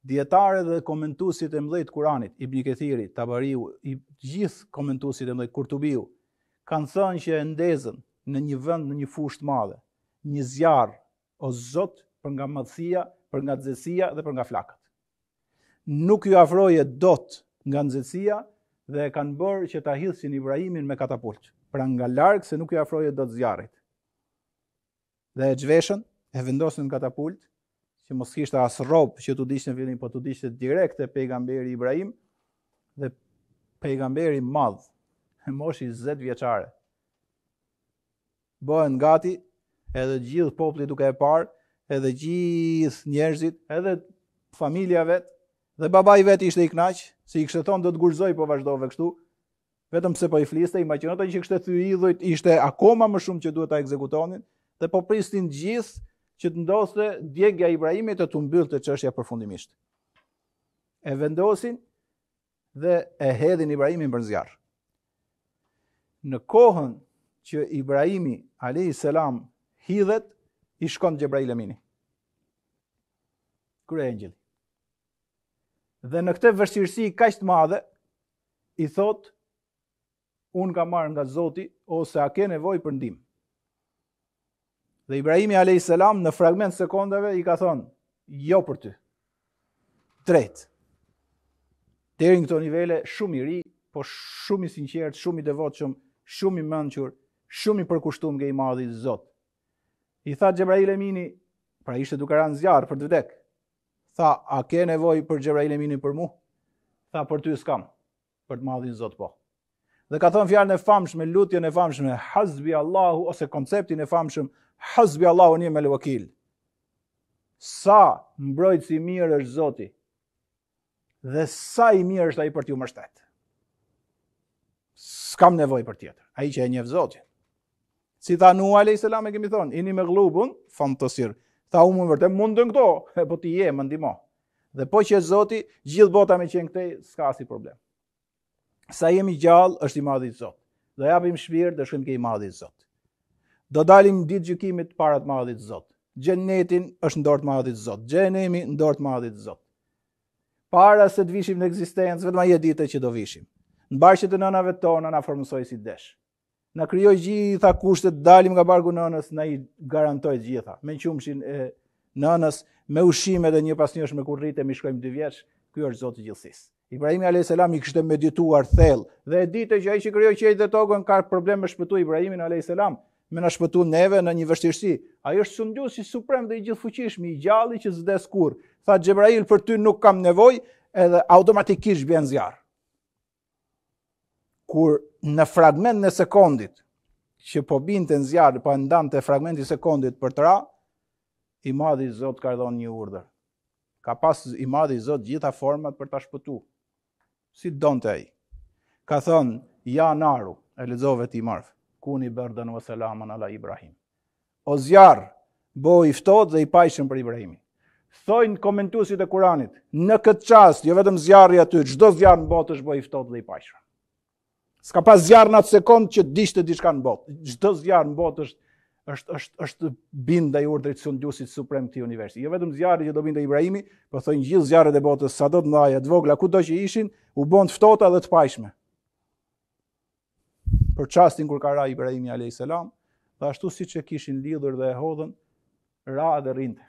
Dietarët dhe komentuesit e mëdhtë Kuranit, Ibn Kathiri, Tabariu, i gjithë komentuesit e mëdhtë Kurtubiu, kanë thënë që e ndezën në një vend, në një fushë të madhe, një zjarr o Zot për nga madhësia, për nga nxehtësia dhe për nga flakët. Nuk ju afroje dot nga nxehtësia dhe e kanë bërë që ta hidhsin Ibrahimin me katapult, pra nga larg se nuk ju afroje dot zjarrit. Dhe e zhveshën, e vendosën në katapult, që mos kishte as rrobë që tu diqte në fillim, po tu diqte direkt te pejgamberi Ibrahim dhe pejgamberi madh, e moshi njëzet vjeçare. Bëhen gati, edhe gjithë populli duke e parë, edhe gjithë njerëzit, edhe familja vet, dhe babai vet ishte i kënaq, se i kishte thonë do të gurzoj po vazhdove kështu, vetëm pse po i fliste, imagjinota që kishte thyer idhujt, ishte akoma më shumë që duhet ta ekzekutonin, dhe po pristin gjithë që të ndodhte djegja e Ibrahimit të të mbyllte çështja përfundimisht. E vendosin dhe e hedhin Ibrahimin për zjarr. Në kohën që Ibrahimi alayhis salam hidhet, i shkon Xhebrail Amini. Kryengjëll. Dhe në këtë vështirësi kaq të madhe, i thot, unë kam marrë nga Zoti, ose a ke nevojë për ndihmë. Dhe Ibrahimi alayhis salam në fragment sekondave i ka thonë, jo për ty. Drejt. Deri në këto nivele shumë i ri, po shumë i sinqert, shumë i devotshëm, shumë i mençur, shumë i përkushtuar nga i madhi Zot. I tha Xhebrail Amini, pra ishte duke rënë zjarr për të vdek. Tha, a ke nevojë për Xhebrail Aminin për mua? Tha, për ty s'kam, për të madhin Zot po. Dhe ka thonë fjalën e famshme, lutjen e famshme, Hasbi Allahu, ose konceptin e famshëm, Hasbi Allahu wa ni'mal wakil. Sa mbrojtës i mirë është Zoti, dhe sa i mirë është ai për t'ju mbështet. S'kam nevojë për tjetër, ai që e njeh Zotin. Si tha Nuh alayhis salam, e kemi thonë, ini maghlubun fantasir. Tha unë vërtet mundën këto, e po ti je, më ndihmo. Dhe po që Zoti, gjithë bota me qenë këtej, s'ka asnjë problem. Sa jemi gjallë është i madhi Zot. Do japim shpirt dhe shkojmë ke i madhi Zot. Do dalim ditë gjykimit para të madhit Zot. Xhenetin është në dorë të madhit Zot. Xhenemi në dorë të madhit Zot. Para se të vishim në ekzistencë, vetëm ai e ditë që do vishim. Në barqet e nënave tona na formosoi si desh. Na krijoi gjitha kushtet, dalim nga barku nënës, na i garantoi gjitha. Me qumshin e nënës, me ushqimet e një pas njësh me kur rritemi shkojmë dy vjeç, ky është Zoti i gjithësisë. Ibrahimi alayhis salam i kishte medituar thellë dhe e ditë që ai që krijoi qiellin dhe tokën ka problem me shpëtu Ibrahimin alayhis salam, me na shpëtu neve në një vështirësi. Ai është sunduesi suprem dhe i gjithfuqishëm, i gjalli që s'des kurrë. Tha Xhebrail, për ty nuk kam nevojë, edhe automatikisht bën zjarr. Kur në fragment në sekondit që po binte në zjarr, po ndante fragmenti i sekondit për të ra, i madhi Zot ka dhënë një urdhër. Ka pas i madhi Zot gjitha format për ta shpëtuar. Si donte ai. Ka thonë, ja naru, e lexove ti marf, kuni berdan wa salaman ala Ibrahim. O zjarr, bo i ftohtë dhe i pajshëm për Ibrahimin. Thojnë komentuesit e Kuranit, në këtë çast, jo vetëm zjarri aty, çdo zjarr në botë është bo i ftohtë dhe i pajshëm. S'ka pas zjarr në atë sekond që dishte diçka në botë. Çdo zjarr në botë është është është është bind ndaj urdhrit sunduesit suprem të universi. Jo vetëm zjarri që do binte Ibrahimi, por thonë gjithë zjarret e botës, sado të mëdha, të vogla, kudo që ishin, u bën të ftohta dhe të pajshme. Për çastin kur ka ra Ibrahimi alayhis salam, dhe ashtu siç e kishin lidhur dhe e hodhën, ra dhe rrinte.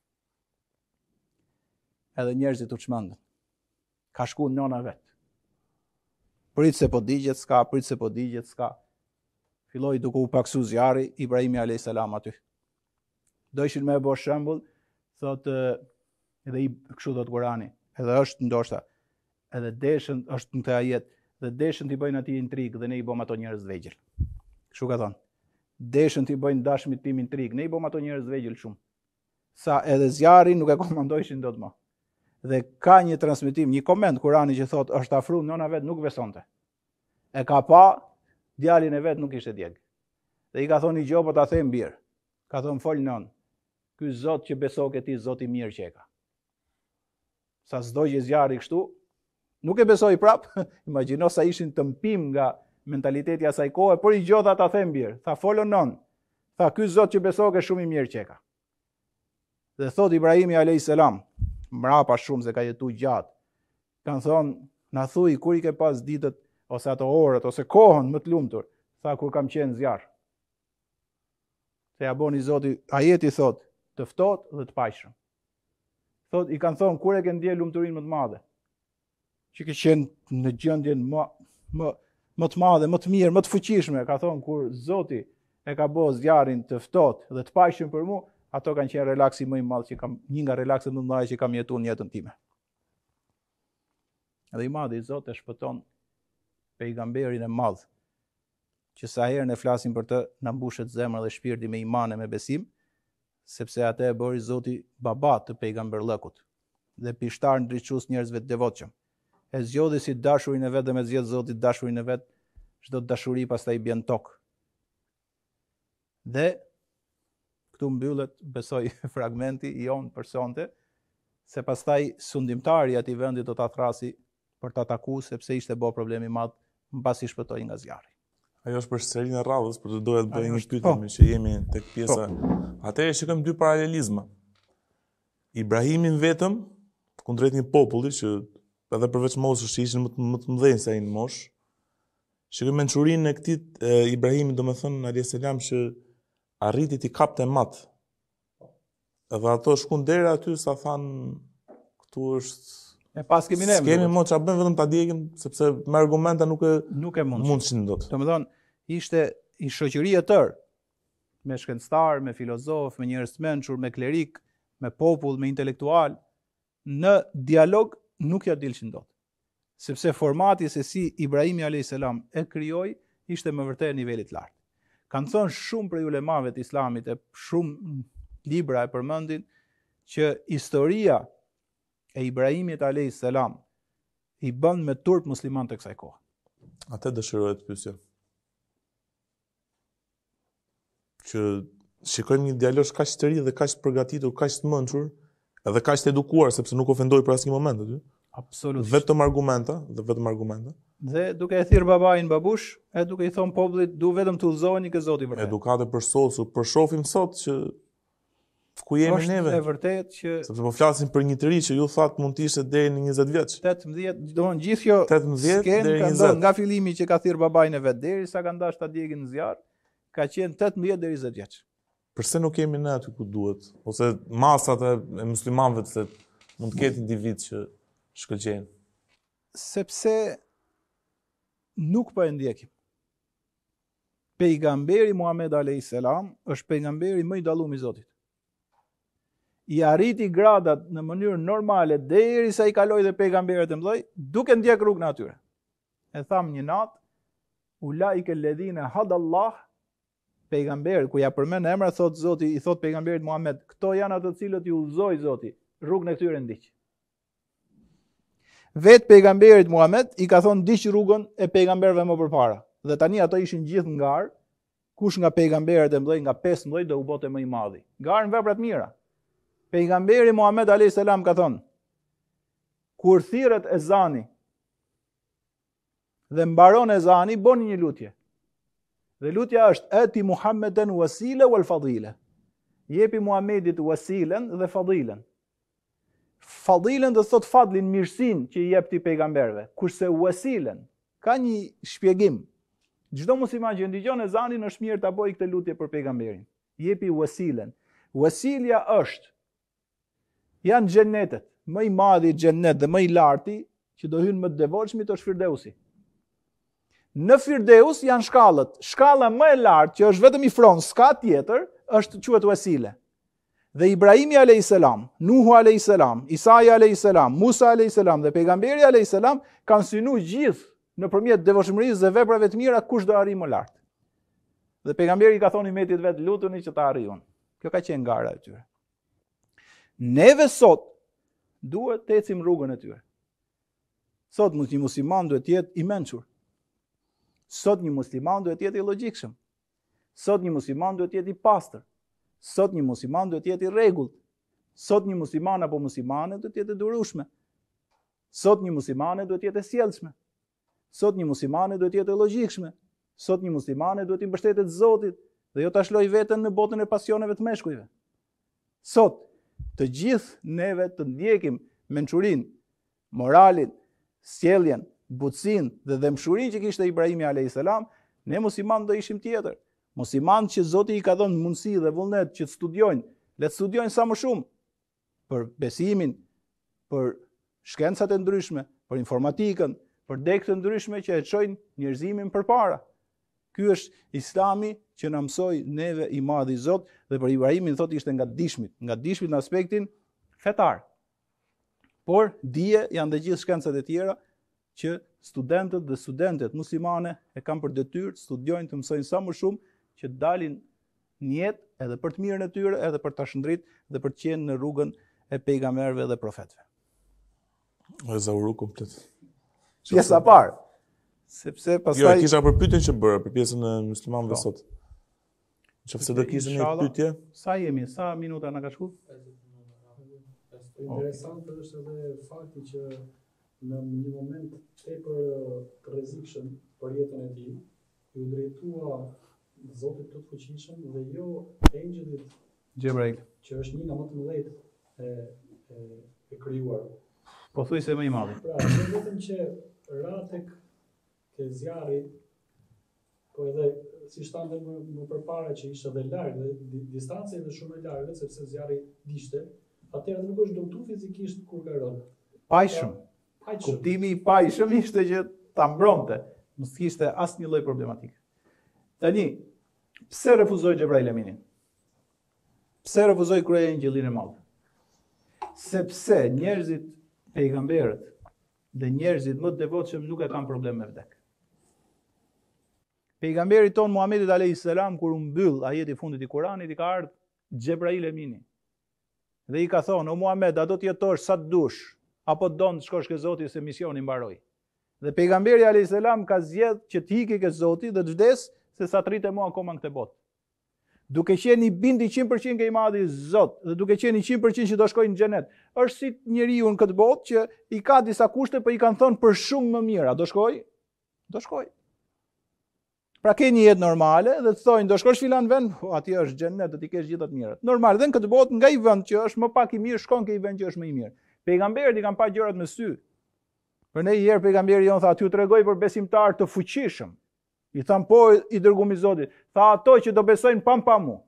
Edhe njerëzit u çmendën. Ka shkuar nëna vet. Prit se po digjet s'ka, prit se po digjet s'ka. Filloi duke u paksu zjarri, Ibrahimi alayhis salam aty. Do ishin me e bo shembull, thotë edhe i kështu thot Kurani, edhe është ndoshta, edhe deshën është në këtë ajet, dhe deshën t'i bëjnë atij intrig dhe ne i bëm ato njerëz të vegjël. Kështu ka thonë. Deshën t'i bëjnë dashmit tim intrig, ne i bëm ato njerëz të vegjël shumë. Sa edhe zjarri nuk e komandojshin dot më. Dhe ka një transmetim, një koment Kurani që thotë është afruar nëna vet nuk besonte. E ka pa djalin e vet nuk ishte djeg. Dhe i ka thonë i gjo, po ta them birë. Ka thonë fol nën. Ky Zot që beso ke ti, Zoti mirë që e ka. Sa s'do që zjarri kështu, nuk e besoi prap. Imagjino sa ishin të mpim nga mentaliteti i asaj kohe, por i gjo tha ta them birë. Tha folon nën. Tha ky Zot që beso ke shumë i mirë që e ka. Dhe thot Ibrahimi alayhis salam, mrapa shumë se ka jetu gjatë. Kanë thonë, na thuj, kur i ke pas ditët, ose ato orët, ose kohën më të lumtur, tha kur kam qenë zjarr. Se ja boni Zoti, ajeti thot, të ftohtë dhe të paqshëm. Thot, i kanë thonë, kur e ke ndje lumturinë më të madhe? Që ke qenë në gjendjen më, më, më të madhe, më të mirë, më të fuqishme, ka thonë, kur Zoti e ka bo zjarrin të ftohtë dhe të paqshëm për mua, ato kanë qenë relaksi më i madh që kam, një nga relakset më të mëdha që kam jetuar në jetën time. Dhe i madhi Zot e shpëton pejgamberin e madh, që sa herë ne flasim për të, na mbushet zemra dhe shpirti me iman e me besim, sepse atë e bëri Zoti baba të pejgamberllëkut dhe pishtar ndriçues njerëzve të devotshëm. E zgjodhi si dashurin e vet dhe me zgjedh Zoti dashurin e vet, çdo dashuri pastaj bjen tokë. Dhe këtu mbyllet, besoj, fragmenti i on për sonte, se pastaj sundimtari i atij vendi do ta thrasi për ta takuar sepse ishte bë problemi i madh mbasi shpëtoi nga zjarri. Ajo është për serinë e radhës, por të doja të bëj një pyetje po. me që jemi tek pjesa. Atëherë shikojmë dy paralelizma. Ibrahimin vetëm kundrejt një populli që edhe përveç moshës ishin më të, më të mëdhenj se ai në moshë. Shikojmë mençurinë e këtij e, Ibrahimit, domethënë alayhis salam, që arriti t'i kapte mat. Edhe ato shkuan deri aty sa than këtu është E pas kemi ne. Kemi më çfarë bëjmë, vetëm ta djegim sepse me argumenta nuk e nuk e mund. Mundshin dot. Domethënë, ishte i shoqëri e tërë, me shkencëtar, me filozof, me njerëz të mençur, me klerik, me popull, me intelektual, në dialog nuk ja dilshin dot. Sepse formati se si Ibrahimi alayhis salam e krijoi ishte më vërtet niveli të lartë. Kanë thënë shumë prej ulemave të Islamit, e shumë libra e përmendin që historia e Ibrahimit alayhis salam i bën me turp musliman të kësaj kohe. Atë dëshirohet të pyesja. Që shikojmë një djalosh kaq të ri dhe kaq të përgatitur, kaq të mençur, edhe kaq të edukuar, sepse nuk ofendoi për asnjë moment aty. Absolutisht. Vetëm argumenta, dhe vetëm argumenta. Dhe duke e thirr babain babush, e duke i thon popullit, du vetëm të udhëzoheni ke Zoti vërtet. Edukate për sosur, për shohim sot që ku jemi neve. Është e vërtet që sepse po flasim për një të ri që ju thatë mund të ishte deri në njëzet vjeç. tetëmbëdhjetë, domthonjë gjithë kjo tetëmbëdhjetë skenë deri ka njëzet. ndodhur nga fillimi që ka thirr babain e vet derisa ka ndash ta djegin në zjarr, ka qenë tetëmbëdhjetë deri njëzet vjeç. Përse nuk jemi ne aty ku duhet? Ose masat e, e muslimanëve se mund të ketë individ që shkëlqejnë. Sepse nuk po e ndjekim. Pejgamberi Muhammed alayhis salam është pejgamberi më i dalluar i Zotit. I arriti gradat në mënyrë normale derisa i kaloi dhe pejgamberët e mëdhej, duke ndjek rrugën e atyre. E tham një natë, ulaike alladhina hadallah, pejgamber ku ja përmend emra, thot Zoti, i thot pejgamberit Muhammed, këto janë ato të cilët i udhëzoi Zoti, rrugën e këtyre ndiq. Vet pejgamberit Muhammed i ka thonë ndiq rrugën e pejgamberëve më përpara. Dhe tani ato ishin gjithë ngar, kush nga pejgamberët e mëdhej, nga pesëmbëdhjetë do u bote më i madhi. Ngar në vepra të mira. Pejgamberi Muhammed alayhis salam ka thonë, kur thirret ezani dhe mbaron ezani, boni një lutje. Dhe lutja është ati Muhammeden wasile wal fadile. Jepi Muhammedit wasilen dhe fadilen. Fadilen do thot fadlin, mirësinë që i jep ti pejgamberëve, kurse wasilen ka një shpjegim. Çdo musliman që ndëgjon ezanin është mirë ta bëjë këtë lutje për pejgamberin. Jepi wasilen. Wasilja është janë xhennetet, më i madhi xhennet dhe më i larti që do hynë më të devotshmit është Firdeusi. Në Firdeus janë shkallët. Shkalla më e lartë që është vetëm i fron, s'ka tjetër, është quhet wasile. Dhe Ibrahimi alayhis salam, Nuhu alayhis salam, Isa alayhis salam, Musa alayhis salam dhe pejgamberi alayhis salam kanë synuar gjithë nëpërmjet devotshmërisë dhe veprave të mira kush do arrijë më lart. Dhe pejgamberi ka thonë umetit vet, lutuni që ta arrijun. Kjo ka qenë gara e tyre. Neve sot duhet të ecim rrugën e tyre. Sot një musliman duhet të jetë i mençur. Sot një musliman duhet të jetë i logjikshëm. Sot një musliman duhet të jetë i pastër. Sot një musliman duhet të jetë i rregullt. Sot një musliman apo muslimane duhet të jetë e durueshme. Sot një muslimane duhet të jetë e sjellshme. Sot një muslimane duhet të jetë e logjikshme. Sot një muslimane duhet të mbështetet Zotit dhe jo ta shloj veten në botën e pasioneve të meshkujve. Sot të gjithë neve të ndjekim mençurinë, moralin, sjelljen, butësinë dhe dëmshurinë që kishte Ibrahimi alayhis salam, ne musliman do ishim tjetër. Musliman që Zoti i ka dhënë mundësi dhe vullnet që të studiojnë, le të studiojnë sa më shumë për besimin, për shkencat e ndryshme, për informatikën, për degë të ndryshme që e çojnë njerëzimin përpara. Ky është Islami që na mësoi neve i Madhi Zot dhe për Ibrahimin thotë ishte nga dishmit, nga dishmit në aspektin fetar. Por dije janë dhe gjithë shkencat e tjera që studentët dhe studentet muslimane e kanë për detyrë të studiojnë, të mësojnë sa më shumë që dalin në jetë edhe për të mirën e tyre, edhe për ta shndrit dhe për të qenë në rrugën e pejgamberëve dhe profetëve. E zauru komplet. Pjesa parë. Sepse pastaj Jo, kisha për pyetjen që bëra për pjesën e muslimanëve sot. Nëse do kishte një pyetje, sa jemi, sa minuta na ka shkuar? Interesante është edhe fakti që në një moment tepër të rrezikshëm për jetën e tij, ju drejtua Zotit të fuqishëm dhe jo engjëllit Xhebrail, që është një nga më të mëdhenj e e, e krijuar. po thuaj se më i madhi. Pra, jo vetëm që ra tek ke zjarri, po edhe si shtante më, më përpara që ishte edhe larg dhe di, distanca edhe shumë e largët sepse zjarri dishte, atëherë nuk është dëmtu fizikisht kur ka rënë. Pajshëm. Pajshëm. Kuptimi i pajshëm ishte që ta mbronte, mos kishte asnjë lloj problematike. Tani, pse refuzoi Xhebrail Aminin? Pse refuzoi kërkoi engjëllin e madh? Sepse njerëzit, pejgamberët dhe njerëzit më të devotshëm nuk e kanë problem me vdek. Pejgamberi ton Muhamedi alayhis salam kur u mbyll ajeti i fundit i Kuranit i ka ardhur Xhebrail Amini. Dhe i ka thonë, o Muhammed, a do të jetosh sa të dush, apo don të shkosh ke Zoti se misioni mbaroi. Dhe pejgamberi alayhis salam ka zgjedh që të ikë ke Zoti dhe të vdes se sa të rritë mua akoma në këtë botë. Duke qenë i bindi njëqind për qind nga i Madhi Zot dhe duke qenë njëqind për qind që do shkojnë në xhenet. Është si njeriu në këtë botë që i ka disa kushte, po i kanë thënë për shumë më mira, do shkoj? Do shkoj. Pra ke një jetë normale dhe të thojnë do shkosh filan vend, po aty është xhenet, do t'i kesh gjithë të mirat. Normal, dhe në këtë botë nga i vend që është më pak i mirë shkon ke i vend që është më i mirë. Pejgamberët i kanë pa gjërat me sy. Për ne një herë pejgamberi jon tha, "Ty u tregoj për besimtar të fuqishëm." I tham, po i dërguam i Zotit. Tha, ato që do besojnë pam pa mu.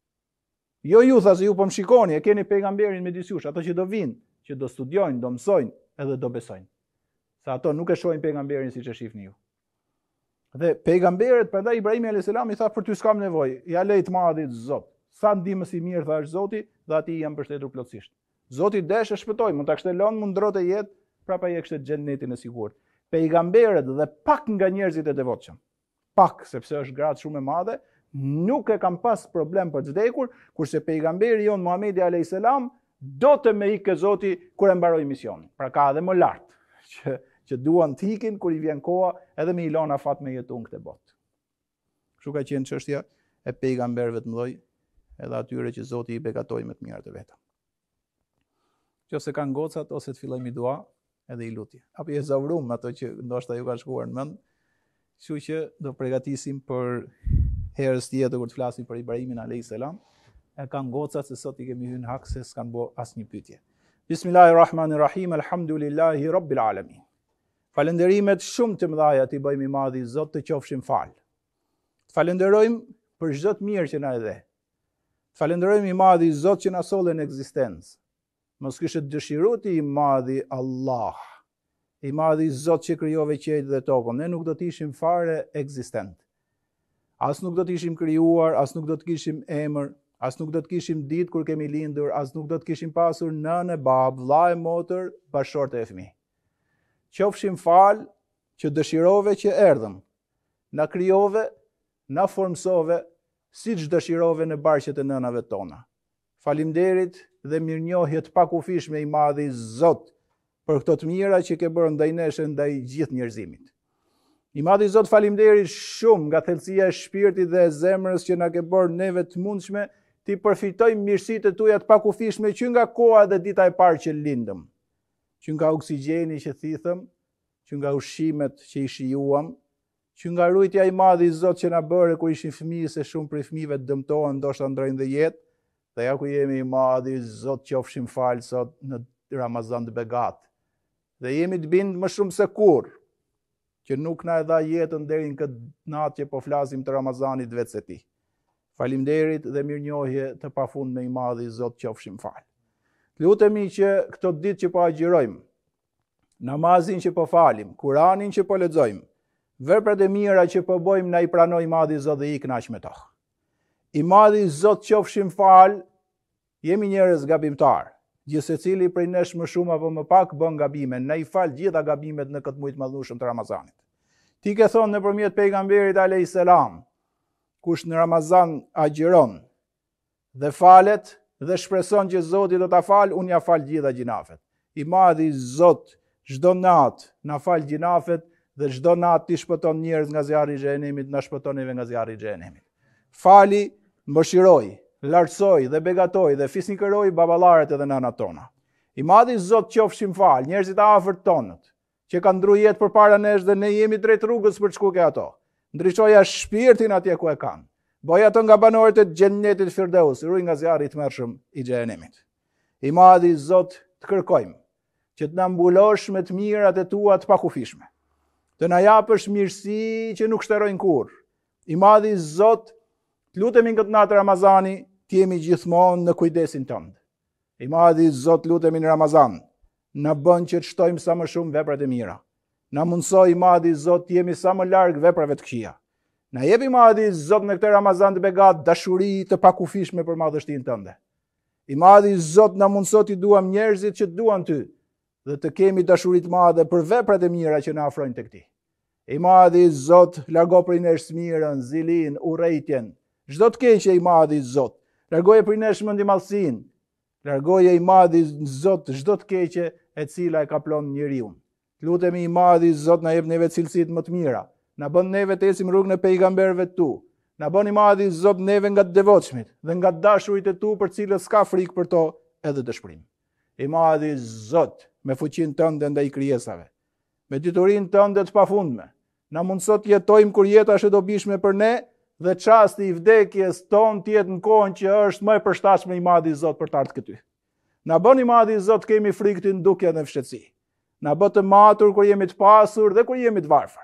Jo ju, tha, se ju po më shikoni, e keni pejgamberin me disjush, ato që do vinë, që do studiojnë, do mësojnë, edhe do besojnë. Sa ato nuk e shohin pejgamberin siç e shihni ju. Dhe pejgamberët, prandaj Ibrahimi alayhis salam i tha, për ty s'kam nevojë, ja lejt Madhit Zot. Sa ndihmës i mirë tha është Zoti, dhe atij jam mbështetur plotësisht. Zoti desh e shpëtoi, mund ta kështelon, mund ndrotë jetë, prapa i kishte xhenetin e sigurt. Pejgamberët dhe pak nga njerëzit e devotshëm, pak, sepse është gradë shumë e madhe, nuk e kam pas problem për të vdekur, kurse pejgamberi jon Muhamedi alayhis salam do të me ikë Zoti kur e mbaroi misionin. Pra ka edhe më lart që që duan të ikin kur i vjen koha edhe me ilona fat me jetu në këtë botë. Kështu ka qenë çështja e pejgamberëve të mëdhoj, edhe atyre që Zoti i begatoi me të mirat e veta. Nëse kanë gocat ose të fillojmë dua edhe i lutje. Apo e zavrum ato që ndoshta ju kanë shkuar në mend. Kështu që do përgatisim për herës tjetër kur të flasim për Ibrahimin alayhis salam. E kanë gocat se sot i kemi hyrë në hak se s'kan bë asnjë pyetje. Bismillahirrahmanirrahim. Alhamdulillahi rabbil alamin. Falenderimet shumë të mëdha t'i bëjmë i Madhi Zot, të qofshim fal. Të falenderojmë për çdo të mirë që na e dhe. Të falenderojmë i Madhi Zot që na solli në ekzistencë. Mos kishte dëshiruar ti i Madhi Allah, i Madhi Zot që krijove qiellin dhe tokën, ne nuk do të ishim fare ekzistent. As nuk do të ishim krijuar, as nuk do të kishim emër, as nuk do të kishim ditë kur kemi lindur, as nuk do të kishim pasur nënë, babë, vëlla e motër, bashkëshortë e fëmijë. Qofshim fal që dëshirove që erdhëm, na krijove, na formsove, siç dëshirove në barqet e nënave tona. Faleminderit dhe mirënjohje të pakufishme i Madhi Zot për këto të mira që ke bërë ndaj nesh ndaj gjithë njerëzimit. I Madhi Zot, faleminderit shumë nga thellësia e shpirtit dhe e zemrës që na ke bërë neve të mundshme ti përfitojmë mirësitë tuaja të pakufishme që nga koha dhe dita e parë që lindëm, që nga oksigjeni që thithëm, që nga ushqimet që i shijuam, që nga rujtja i Madhi Zot që na bëre kur ishim fëmijë, se shumë prej fëmijëve dëmtohen, ndoshta ndrojnë dhe jetë, Dhe ja ku jemi i madhi, Zot qofshim falë sot në Ramazan të begat. Dhe jemi të bindë më shumë se kur, që nuk na e dha jetën deri në këtë natë që po flasim të Ramazanit vetë se ti. Faleminderit dhe mirënjohje të pafundme i madhi, Zot qofshim falë. Lutemi që këto ditë që po agjërojmë, namazin që po falim, Kuranin që po lexojmë, veprat e mira që po bojmë na i pranoj i madhi Zot dhe i kënaq me to. I madhi Zot qofshim falë, jemi njerëz gabimtar. Gjithsecili prej nesh më shumë apo më pak bën gabime, na i fal gjitha gabimet në këtë muaj të madhëshëm të Ramazanit. Ti ke thonë nëpërmjet pejgamberit alayhis salam, kush në Ramazan agjiron dhe falet dhe shpreson që Zoti do ta fal, unë ja fal gjitha gjinafet. I madhi Zot çdo natë na fal gjinafet dhe çdo natë ti shpëton njerëz nga zjarri i xhenemit, na shpëton neve nga zjarri i xhenemit. Fali, mbëshiroj, lartësoj dhe begatoj dhe fisnikëroj baballaret edhe nanat tona. I madhi Zot qofshim fal, njerëzit afërt tonët, që kanë ndru jetë përpara nesh dhe ne jemi drejt rrugës për të shku ke ato. Ndriçoja shpirtin atje ku e kanë. Boj ato nga banorët e xhennetit Firdeus, ruaj nga zjarri i tmerrshëm i xhenemit. I madhi Zot të kërkojmë që të na mbulosh me të mirat e tua të pakufishme. Të na japësh mirësi që nuk shterojnë kurrë. I madhi Zot, të lutemi në këtë natë Ramazani, të jemi gjithmonë në kujdesin tënd. I madhi Zot, lutemi në Ramazan, na bën që të shtojmë sa më shumë veprat e mira. Na mundsoj i madhi Zot të jemi sa më larg veprave të këqija. Na jep i madhi Zot në këtë Ramazan të begat dashuri të pakufishme për madhështinë tënde. I madhi Zot na mundso të duam njerëzit që duan ty dhe të kemi dashuri të madhe për veprat e mira që na afrojnë tek ti. I madhi Zot, largo prej nesh smirën, zilin, urrejtjen, çdo të keqe i madhi Zot. Largoje prej nesh mendimallsinë. Largoje i madhi Zot çdo të keqe e cila e kaplon njeriu. Lutemi i madhi Zot na jep neve cilësitë më të mira. Na bën neve të ecim rrugën e pejgamberëve tu. Na bën i madhi Zot neve nga të devotshmit dhe nga të dashurit e tu për cilët s'ka frikë për to edhe dëshpërim. I madhi Zot, me fuqinë tënde ndaj krijesave, me diturinë tënde të pafundme, na mundso të jetojmë kur jeta është e dobishme për ne dhe çasti i vdekjes ton të jetë në kohën që është më e përshtatshme i madhi Zot për të ardhur këty. Na bën i madhi Zot kemi frikë të ndukja dhe fshëtësi. Na bë të matur kur jemi të pasur dhe kur jemi të varfër.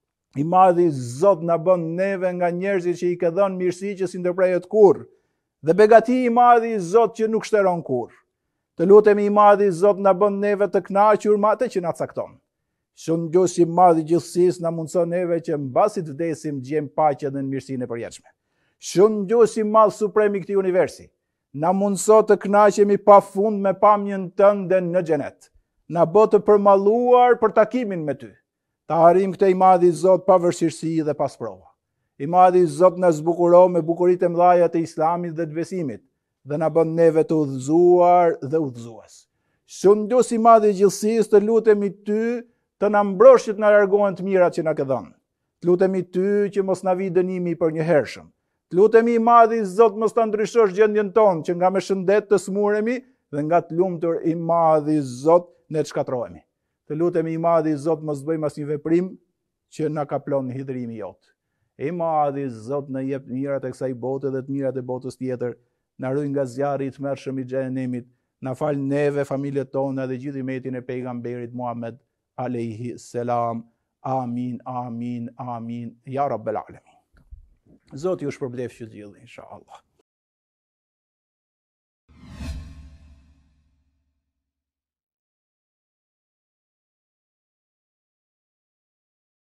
I madhi Zot na bën neve nga njerëzit që i ke dhënë mirësi që si ndërprehet kurrë, dhe begati i madhi Zot që nuk shteron kurrë. Të lutemi i madhi Zot na bën neve të kënaqur me atë që na cakton. Shumë gjusi i madhi gjithësisë na mundson neve që mbasi të vdesim të gjejmë paqe dhe në mirësinë e përjetshme. Shumë gjusi i madh suprem i këtij universi na mundso të kënaqemi pafund me pamjen tënde në xhenet. Na bë të përmalluar për takimin me ty. Ta arrim këtë i madhi Zot pa vështirësi dhe pas prova. I madhi Zot na zbukuro me bukuritë e mëdha të Islamit dhe të besimit dhe na bën neve të udhëzuar dhe udhëzues. Shumë gjusi i madhi gjithësisë të lutemi ty të na mbrosh që të na largohen të mirat që na ke dhënë. Të lutemi ty që mos na vi dënimi për një hershëm. Të lutemi i madhi Zot mos ta ndryshosh gjendjen tonë që nga me shëndet të smuremi dhe nga të lumtur i madhi Zot ne të shkatrohemi. Të lutemi i madhi Zot mos bëjmë asnjë veprim që na kaplon hidhrimi jot. I madhi Zot na jep mirat e kësaj bote dhe të mirat e botës tjetër, na ruaj nga zjarri i tmerrshëm i xhenemit, na fal neve, familjet tona dhe gjithë umetin e pejgamberit Muhammed alayhi salam. Amin, amin, amin, ya rabbel alamin. Zoti ju shpërbleft që gjithë, inshallah.